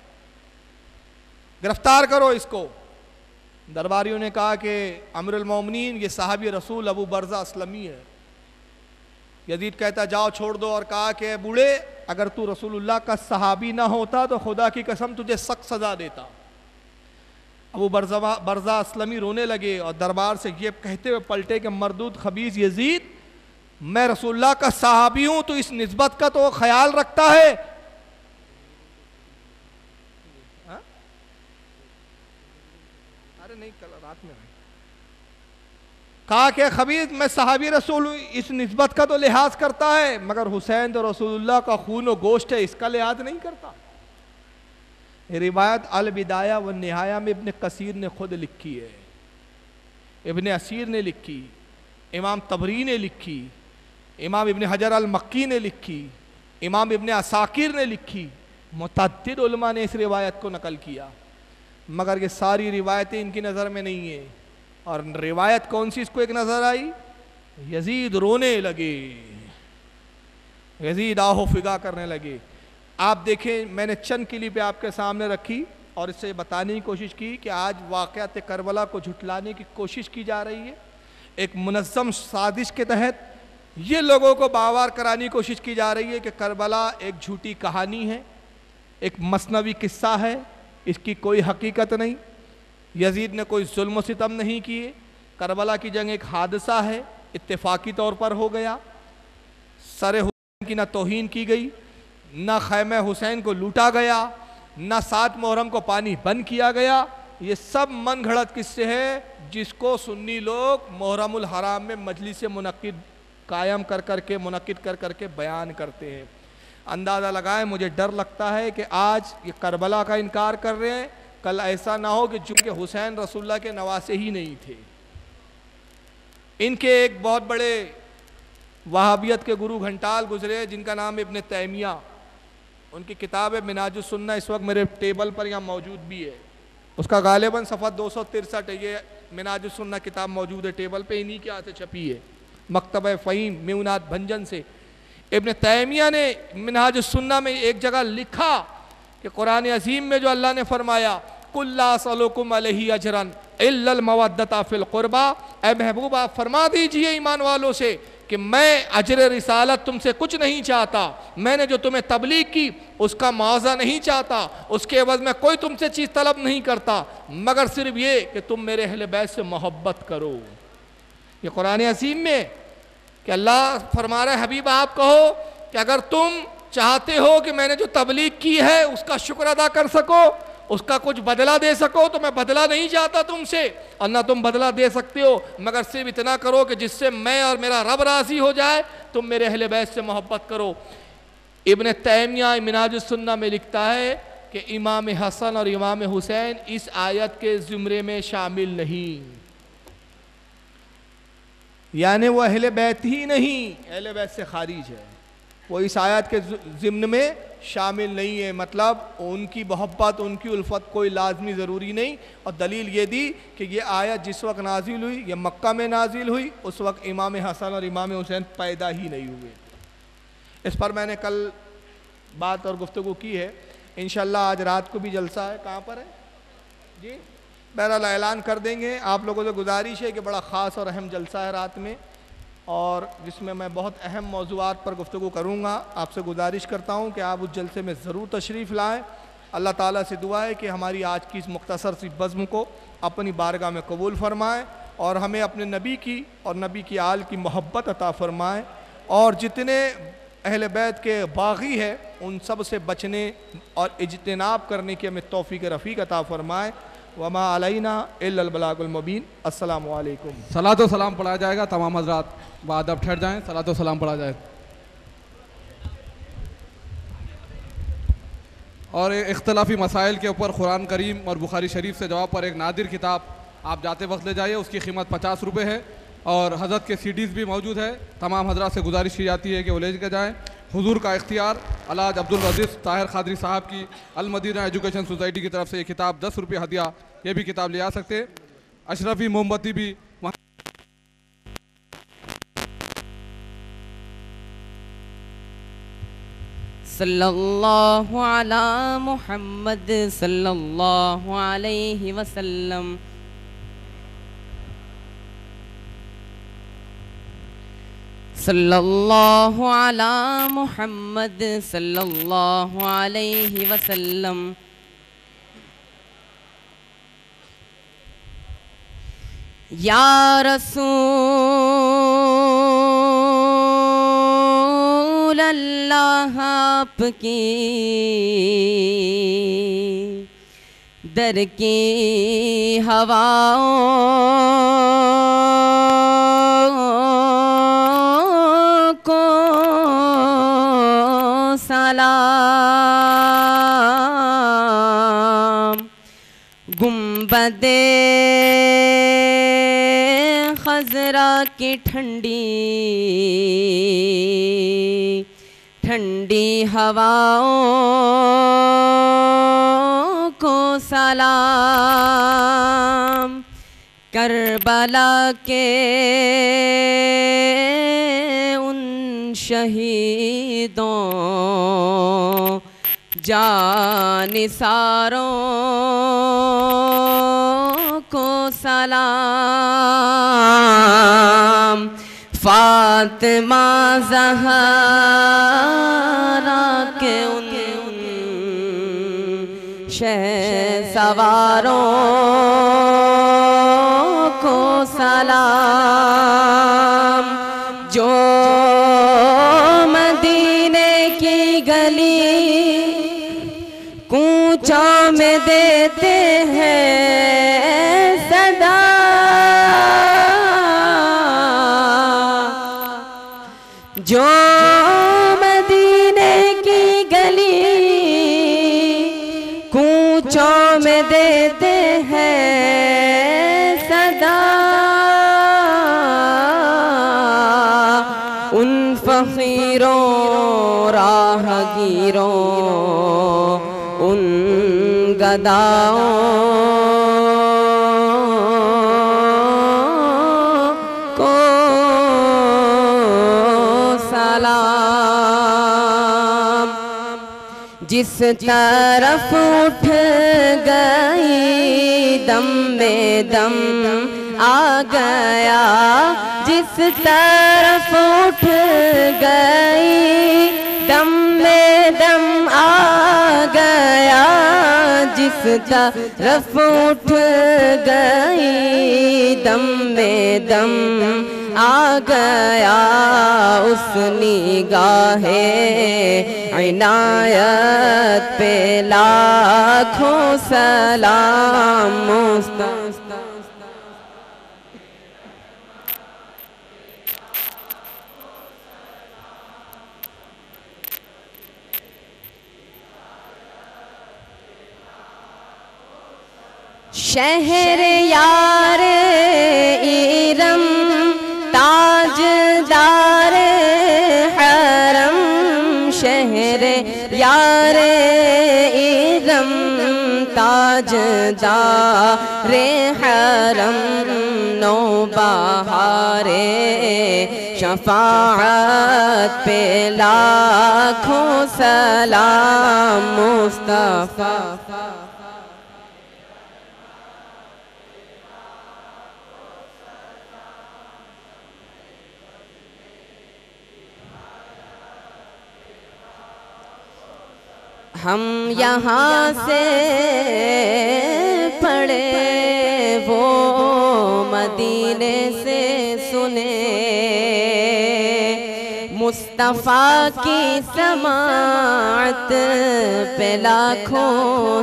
गिरफ्तार करो इसको। दरबारियों ने कहा कि अमीरुल मोमिनीन ये साहबी रसूल अबू बरजा असलमी है। यजीद कहता जाओ छोड़ दो और कहा कि बूढ़े अगर तू रसूलुल्लाह का सहाबी ना होता तो खुदा की कसम तुझे सख्त सजा देता। अबू बरजा बरजा असलमी रोने लगे और दरबार से ये कहते हुए पलटे कि मरदूद खबीस यजीद, मैं रसूलुल्लाह का सहाबी हूं तो इस निस्बत का तो ख्याल रखता है। हा? अरे नहीं कल रात में कहा कि खबीस मैं सहाबी रसूल हूं, इस निस्बत का तो लिहाज करता है, मगर हुसैन तो रसूलुल्लाह का खून और गोश्त है, इसका लिहाज नहीं करता। रिवायत अल बिदाया व निहाया में इब्न कसीर ने खुद लिखी है, इब्न असीर ने लिखी, इमाम तबरी ने लिखी, इमाम इब्न हजर अल मक्की ने लिखी, इमाम इब्न असाकिर ने लिखी, मुतअद्दिद उलमा ने इस रिवायत को नकल किया, मगर ये सारी रिवायतें इनकी नज़र में नहीं है। और रिवायत कौन सी इसको एक नज़र आई, यजीद रोने लगे, यजीद आहो फिगा करने लगे। आप देखें मैंने चंद क्लिप आपके सामने रखी और इससे बताने की कोशिश की कि आज वाक़यात करबला को झुटलाने की कोशिश की जा रही है। एक मुनज़्ज़म साजिश के तहत ये लोगों को बावर कराने की कोशिश की जा रही है कि करबला एक झूठी कहानी है, एक मसनवी किस्सा है, इसकी कोई हकीकत नहीं, यजीद ने कोई जुल्म सितम नहीं किए, करबला की जंग एक हादसा है, इत्तेफाकी तौर पर हो गया, सर हुसैन की ना तौहीन की गई, ना खैमे हुसैन को लूटा गया, ना सात मुहर्रम को पानी बंद किया गया। ये सब मन घड़त किस्से हैं जिसको सुन्नी लोग मुहर्रमुल हराम में मजलिस मुनक्किद कायम कर कर के मुनक्किद कर कर के बयान करते हैं। अंदाज़ा लगाएं, मुझे डर लगता है कि आज ये करबला का इनकार कर रहे हैं, कल ऐसा ना हो कि चूंकि हुसैन रसूलुल्लाह के नवासे ही नहीं थे। इनके एक बहुत बड़े वहाबियत के गुरु घंटाल गुजरे जिनका नाम इब्न तैमिया, उनकी किताब है मिनाजुस सुन्ना, इस वक्त मेरे टेबल पर यहाँ मौजूद भी है। उसका गालिबन सफ़ा दो सौ तिरसठ है, ये मिनाजुस सुन्ना किताब मौजूद है टेबल पे, इन्हीं के हाथ से छपी है, मकतब फ़हीम मेउनात भंजन से। इब्न तैमिया ने मिनाजुस सुन्ना में एक जगह लिखा कि कुरान अज़ीम में जो अल्लाह ने फरमाया कुल्ला सलुकुम अलैहि अजरन इल्लल मवद्दता फिल कुर्बा, ए महबूब आप फरमा दीजिए ईमान वालों से कि मैं अजर रिसालत तुमसे कुछ नहीं चाहता, मैंने जो तुम्हें तबलीग की उसका मुआवजा नहीं चाहता, उसके एवज में कोई तुमसे चीज़ तलब नहीं करता, मगर सिर्फ ये कि तुम मेरे अहले बैत से मोहब्बत करो। ये कुरान अज़ीम में कि अल्लाह फरमा रहा है हबीब आप कहो कि अगर तुम चाहते हो कि मैंने जो तबलीग की है उसका शुक्र अदा कर सको, उसका कुछ बदला दे सको, तो मैं बदला नहीं चाहता तुमसे, और ना तुम बदला दे सकते हो, मगर सिर्फ इतना करो कि जिससे मैं और मेरा रब राज़ी हो जाए, तुम मेरे अहले बैत से मोहब्बत करो। इब्न तैमिया मिनाजुस सुन्ना में लिखता है कि इमाम हसन और इमाम हुसैन इस आयत के ज़ुमरे में शामिल नहीं, यानी वो अहले बैत ही नहीं, अहले बैत से खारिज है। वो इस आयत के ज़िम्न में शामिल नहीं है। मतलब उनकी मोहब्बत, उनकी उल्फत कोई लाजमी ज़रूरी नहीं। और दलील ये दी कि ये आयत जिस वक्त नाजिल हुई, ये मक्का में नाजिल हुई, उस वक्त इमाम हसन और इमाम हुसैन पैदा ही नहीं हुए। इस पर मैंने कल बात और गुफ्तगू की है। इंशाअल्लाह आज रात को भी जलसा है। कहाँ पर है जी? बहरहाल ऐलान कर देंगे। आप लोगों से गुजारिश है कि बड़ा ख़ास और अहम जलसा है रात में, और जिसमें मैं बहुत अहम मौज़ूआत पर गुफ्तगू करूँगा। आपसे गुजारिश करता हूँ कि आप उस जलसे में ज़रूर तशरीफ़ लाएँ। अल्लाह ताला से दुआ है कि हमारी आज की इस मुख्तसर सी बज़्म को अपनी बारगाह में कबूल फ़रमाएँ और हमें अपने नबी की और नबी की आल की मोहब्बत अता फ़रमाएँ, और जितने अहले बैत के बागी है उन सब से बचने और इज्तिनाब करने की हमें तौफ़ीक़ रफ़ीक अता फ़रमाएँ। वमा अलैना इल्लल बलागुल मुबीन। अस्सलामु अलैकुम। सलात व सलाम पढ़ा जाएगा। तमाम हज़रात बाद अब ठहर जाएँ, सलात व सलाम पढ़ा जाए। और इख्तलाफी मसाइल के ऊपर कुरान करीम और बुखारी शरीफ से जवाब पर एक नादिर किताब आप जाते वक्त ले जाइए। उसकी कीमत पचास रुपये है और हज़रत के सीडीज़ भी मौजूद है। तमाम हज़रात से गुजारिश की जाती है कि वो ले के जाएँ। हुजूर का इख्तियार अलाज अब्दुल अज़ीज़ ताहिर ख़ादरी साहब की अल मदीना एजुकेशन सोसाइटी की तरफ से ये किताब दस रुपये हदिया, ये भी किताब ले आ सकते हैं। अशरफी मोमबत्ती भी वहाँ सल्लल्लाहु अला मुहम्मद सल्लल्लाहु अलैहि वसल्लम। सल्लल्लाहु अला मुहम्मद सल्लल्लाहु अलैहि वसल्लम। या रसूल अल्लाह आपकी दर की हवाओं को सलाम। गुंबदे खज़रा की ठंडी ठंडी हवाओं को सलाम। करबला के उन शहीदों जानिसारों को सलाम। फातिमा ज़हरा के उन शहसवारों को सलाम। जो मदीने की गली कूचों में देते हैं सदा, जो मदीने की गली कूचों में देते हैं सदा, उन फ़कीरों राहगीरों उन गदाओं को सलाम। जिस तरफ उठ गई दम में दम आ गया, जिस तरफ उठ गई दम में दम आ गया, जिस तरफ उठ गई दम में दम आ गया, उस निगाहे इनायत पे लाखों सलाम। मुस्तफ़ा शहर यार इरम ताजदार हरम, ताजदारे हरम नो बहारे शफाअत पे लाखों सलाम मुस्तफा। हम यहाँ से पढ़े वो मदीने से सुने मुस्तफ़ा की समाअत पे लाखों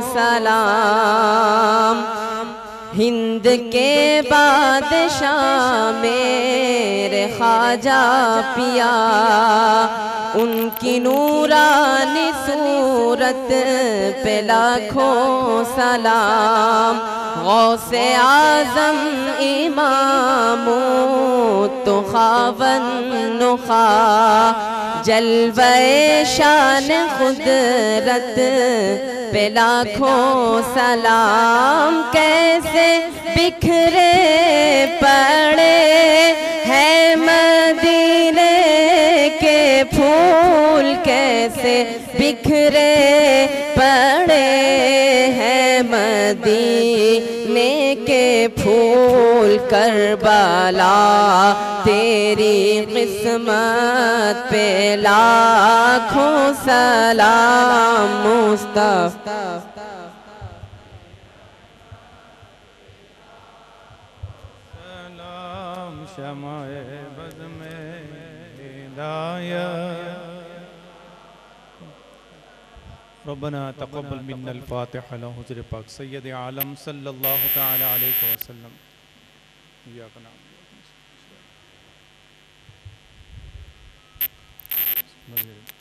सलाम। हिंद के बादशाह मेरे ख्वाजा पिया उनकी नूरानी सूरत पे लाखों सलाम। गौसे आज़म इमामो तो खावन नुखा जलवे शान खुदरत पे लाखों सलाम। कैसे बिखरे पड़े हैं मदीने के फूल, कैसे बिखरे पड़े हैं मदीने के फूल। करबला तेरी किस्मत पे लाखों सलाम मुस्तफा। सलाम शमाए बज़ में हिदायत रब्बना तक़ब्बल मिन्नल फ़ातिहा अला हुज़्र पाक सय्यद आलम सल्लल्लाहु तआला अलैहि वसल्लम। इय्याका नअबुदु व इय्याका नस्तईन।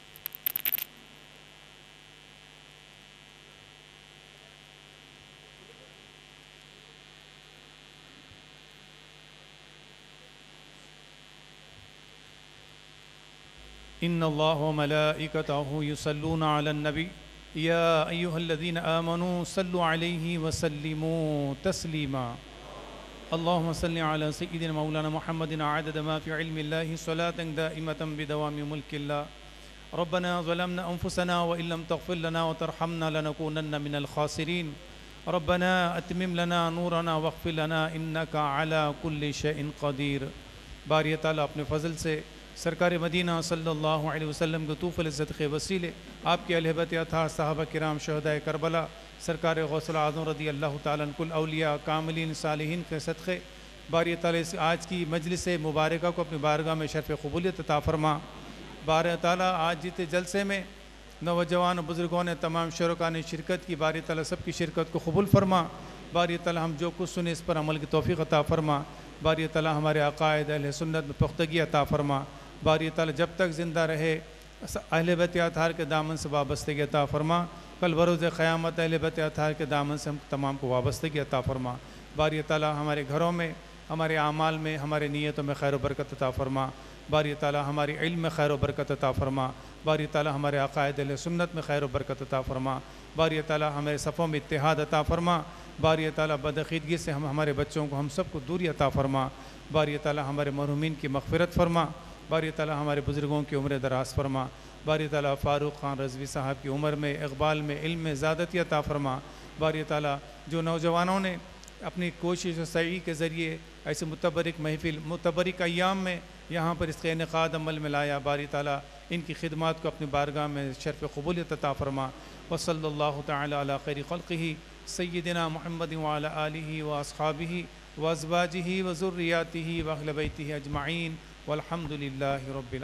इन्नल्लाह व मलाइकतहु युसल्लूना अलन नबी या अय्युहल्लज़ीना आमनू सल्लु अलैहि व सल्लिमू तस्लीमा। अल्लाहुम्मा सल्लि अला सय्यिदिना मौलाना मुहम्मदिन अदद मा फ़ी इल्मिल्लाहि सलातन दाइमतन बिदवामि मुल्किल्लाह। रब्बना ज़लमना अनफुसना व इल्लम तग़फिर लना व तरहमना लनकूनन्ना मिनल खासिरीन। रब्बना अतमिम लना नूरना वग़फिर लना इन्नका अला कुल्लि शैइन क़दीर। बारी ताला अपने फ़ज़ल से सरकार मदीना सल्लल्लाहु अलैहि वसल्लम के तूफ़ुल इज़्ज़त के वसीले आपके अलहबत अता सहाबा किराम शहदाए करबला सरकार गौसुल आज़म रदी अल्लाह ताला कुल औलिया कामिलीन सालिहीन के सदक़े बारी ताला इस आज की मजलिस मुबारका को अपनी बारगाह में शर्फ़ क़बूलियत अता फ़रमा। बारी ताला आज जितने जलसे में नौजवान बुज़ुर्गों ने तमाम शुरका ने शिरकत की, बारी ताला सबकी शिरकत को कबूल फ़रमा। बारी ताला हम जो कुछ सुने इस पर अमल की तौफ़ीक़ अता फ़रमा। बारी ताला हमारे अक़ायद अहले सुन्नत में पुख्तगी अता फ़रमा। बारी ताला जब तक ज़िंदा रहे अहले बैत अताहार के दामन से वाबस्तगी अता फ़रमा। कल बरोज़ क़यामत अहले बैत अताहार के दामन से हम तमाम को वाबस्तगी अता फ़रमा। बारी ताला हमारे घरों में, हमारे आमाल में, हमारे नीयतों में खैर बरकत अता फ़रमा। बारी ताला हमारे इल्म में खैर बरकत अता फ़रमा। बारी ताला हमारे अक़ायद अहले सुन्नत में खैर बरकत अता फ़रमा। बारी ताला हमारे सफ़ों में इत्तिहाद अता फ़रमा। बारी ताला बदअक़ीदगी से हम हमारे बच्चों को हम सबको दूरी अता फ़रमा। बारी ताला हमारे मरहूमीन की मग़फ़िरत फ़रमा। बारी ताला हमारे बुज़ुर्गों की उम्र दराज़ फ़रमा। बारी ताला फ़ारूक ख़ान रज़वी साहब की उम्र में, इक़बाल में, इल्म में ज़्यादती अता फ़रमा। बारी ताला जो नौजवानों ने अपनी कोशिश और सही के ज़रिए ऐसे मुतबरिक महफ़िल मुतबरिक अय्याम में यहाँ पर इसके इनेक़ाद अमल में लाया, बारी ताला इनकी खिदमत को अपनी बारगाह में शर्फ़ क़बूलियत अता फ़रमा। व सल्लल्लाहु तआला अला खैरि ख़ल्क़िही सय्यिदिना मुहम्मद व अला आलिहि व अस्हाबिही व अज़वाजिही व ज़ुर्रिय्यातिही व अहले बैतिही अजमईन वल्हम्दुलिल्लाहि रब्बिल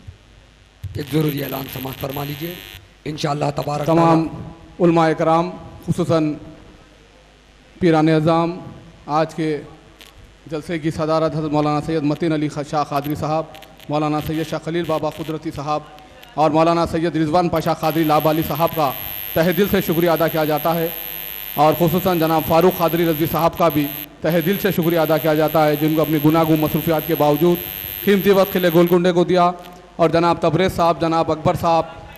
आलमीन। एक ज़रूरी ऐलान समाअत फरमा लीजिए इंशाअल्लाह तबारक। तमाम उलमा इकराम खुसूसन पीरान अज़ाम आज के जलसे की सदारत हज़रत मौलाना सैयद मतीन अली शाह क़ादरी साहब, मौलाना सैयद शाह खलील बाबा कुदरती साहब और मौलाना सैयद रिज़वान पाशा क़ादरी लाबाली साहब का तहे दिल से शुक्रिया अदा किया जाता है। और खुसूसन जनाब फ़ारूक क़ादरी रज़वी साहब का भी तहे दिल से शुक्रिया अदा किया जाता है, जिनको अपनी गुनागू मसरूफ़ियात के बावजूद कीमती वक्त के लिए गोलकुंडे को दिया। और जनाब तबरेज़ साहब, जनाब अकबर साहब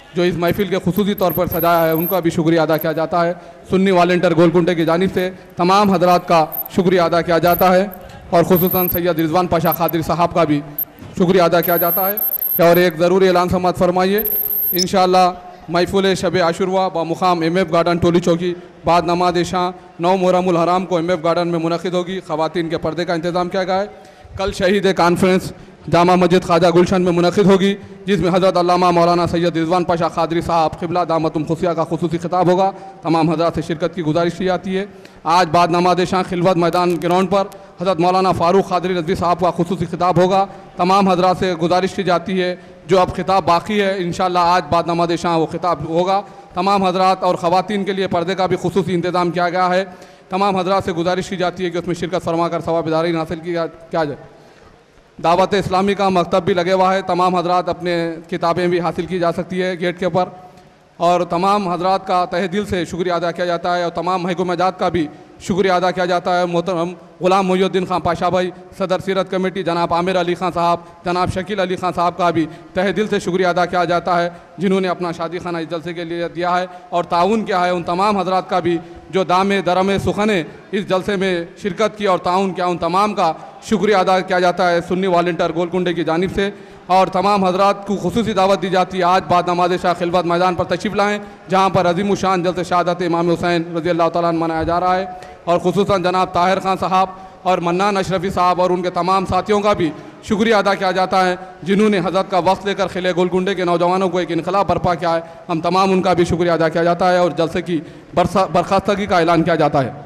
जो इस महफिल के खुसूसी तौर पर सजाया है उनका भी शुक्रिया अदा किया जाता है। सुन्नी वॉलंटियर गोलकुंडे की जानिब से तमाम हजरात का शुक्रिया अदा किया जाता है और खुसूसन सैयद रिजवान पाशा खादरी साहब का भी शुक्रिया अदा किया जाता है। और एक ज़रूरी ऐलान समात फरमाइए, इंशाअल्लाह महफिल शब आशुरा बामुकाम M F garden Toli Chowki बाद नमाज शाह नौ मुहर्रमुल हराम को एम एफ गार्डन में मुनक़िद होगी। ख़वातीन के पर्दे का इंतज़ाम किया गया है। कल शहीद कॉन्फ्रेंस जामा मस्जिद ख्वाजा गुलशन में मुनक़िद होगी, जिसमें हज़रत अल्लामा मौलाना सैयद रिजवान पाशा खादरी साहब क़िबला दामतुम खुफिया का खुसूसी खिताब होगा। तमाम हज़रात से शिरकत की गुजारिश की जाती है। आज बाद नमाज शाह खिलवत मैदान ग्राउंड पर हज़रत मौलाना फ़ारूक खादरी रज़वी साहब का खुसूसी खिताब होगा। तमाम हज़रात से गुजारिश की जाती है जो अब खिताब बाकी है इंशाअल्लाह आज बाद नमाज शाह वो खिताब होगा। तमाम हज़रात और ख़वातीन के लिए पर्दे का भी खुसूसी इंतज़ाम किया गया है। तमाम हज़रात से गुजारिश की जाती है कि उसमें शिरकत फरमा कर सवाब दारीन हासिल किया जाए। दावत इस्लामी का मकतब भी लगे हुआ है, तमाम हज़रात अपने किताबें भी हासिल की जा सकती है गेट के ऊपर। और तमाम हज़रात का तहे दिल से शुक्रिया अदा किया जाता है और तमाम महकूमजात का भी शुक्रिया अदा किया जाता है। मोहतरम ग़ुलाम मुहिउद्दीन खान पाशा भाई, सदर सीरत कमेटी जनाब आमिर अली खान साहब, जनाब शकील अली खान साहब का भी तहे दिल से शुक्रिया अदा किया जाता है जिन्होंने अपना शादी खाना इस जलसे के लिए दिया है और ताउन किया है। उन तमाम हज़रात का भी जो दामे दरमे सुखने इस जलसे में शिरकत की और ताउन किया, उन तमाम का शुक्रिया अदा किया जाता है सुन्नी वॉलंटियर गोलकुंडे की जानिब से। और तमाम हज़रात को खुसूसी दावत दी जाती है आज बाद नमाज शाह खिलवत मैदान पर तशरीफ़ लाएँ, जहाँ पर अज़ीम शान जलसे शहादत इमाम हुसैन रज़ी अल्लाह तआला अन्हु मनाया जा रहा है। और खुसूसन जनाब ताहिर खान साहब और मन्नान अशरफी साहब और उनके तमाम साथियों का भी शुक्रिया अदा किया जाता है जिन्होंने हज़रत का वक्त लेकर खिले गोलकुंडे के नौजवानों को एक इनकलाब बर्पा किया है। हम तमाम उनका भी शुक्रिया अदा किया जाता है और जलसे की बर्खास्तगी का ऐलान किया जाता है।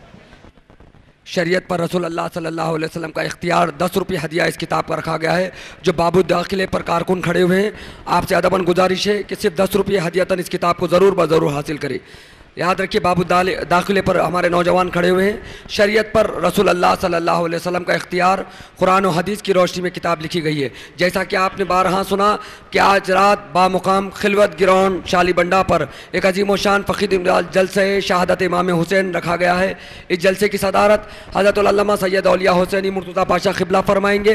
शरीयत पर रसूल अल्लाह सल्लल्लाहु अलैहि वसल्लम का इख्तियार दस रुपये हदिया इस किताब का रखा गया है। जो बाबू दाखिले पर कारकुन खड़े हुए हैं, आपसे अदबन गुजारिश है कि सिर्फ दस रुपये हदियतन इस किताब को ज़रूर ब ज़रूर हासिल करें। याद रखिए बाबू दाखिले पर हमारे नौजवान खड़े हुए हैं। शरीयत पर रसूल अल्लाह सल्लल्लाहु अलैहि वसल्लम का इख्तियार कुरान और हदीस की रोशनी में किताब लिखी गई है। जैसा कि आपने बारहा सुना कि आज रात बामुकाम खिलवत ग्राउंड शालीबंडा पर एक अजीम व शान फ़कीर जलसे शहादत इमाम हुसैन रखा गया है। इस जलसे की सदारत हज़रत अल्लामा सैयद औलिया हुसैनी मुर्तज़ा पाशा क़िबला फरमाएंगे।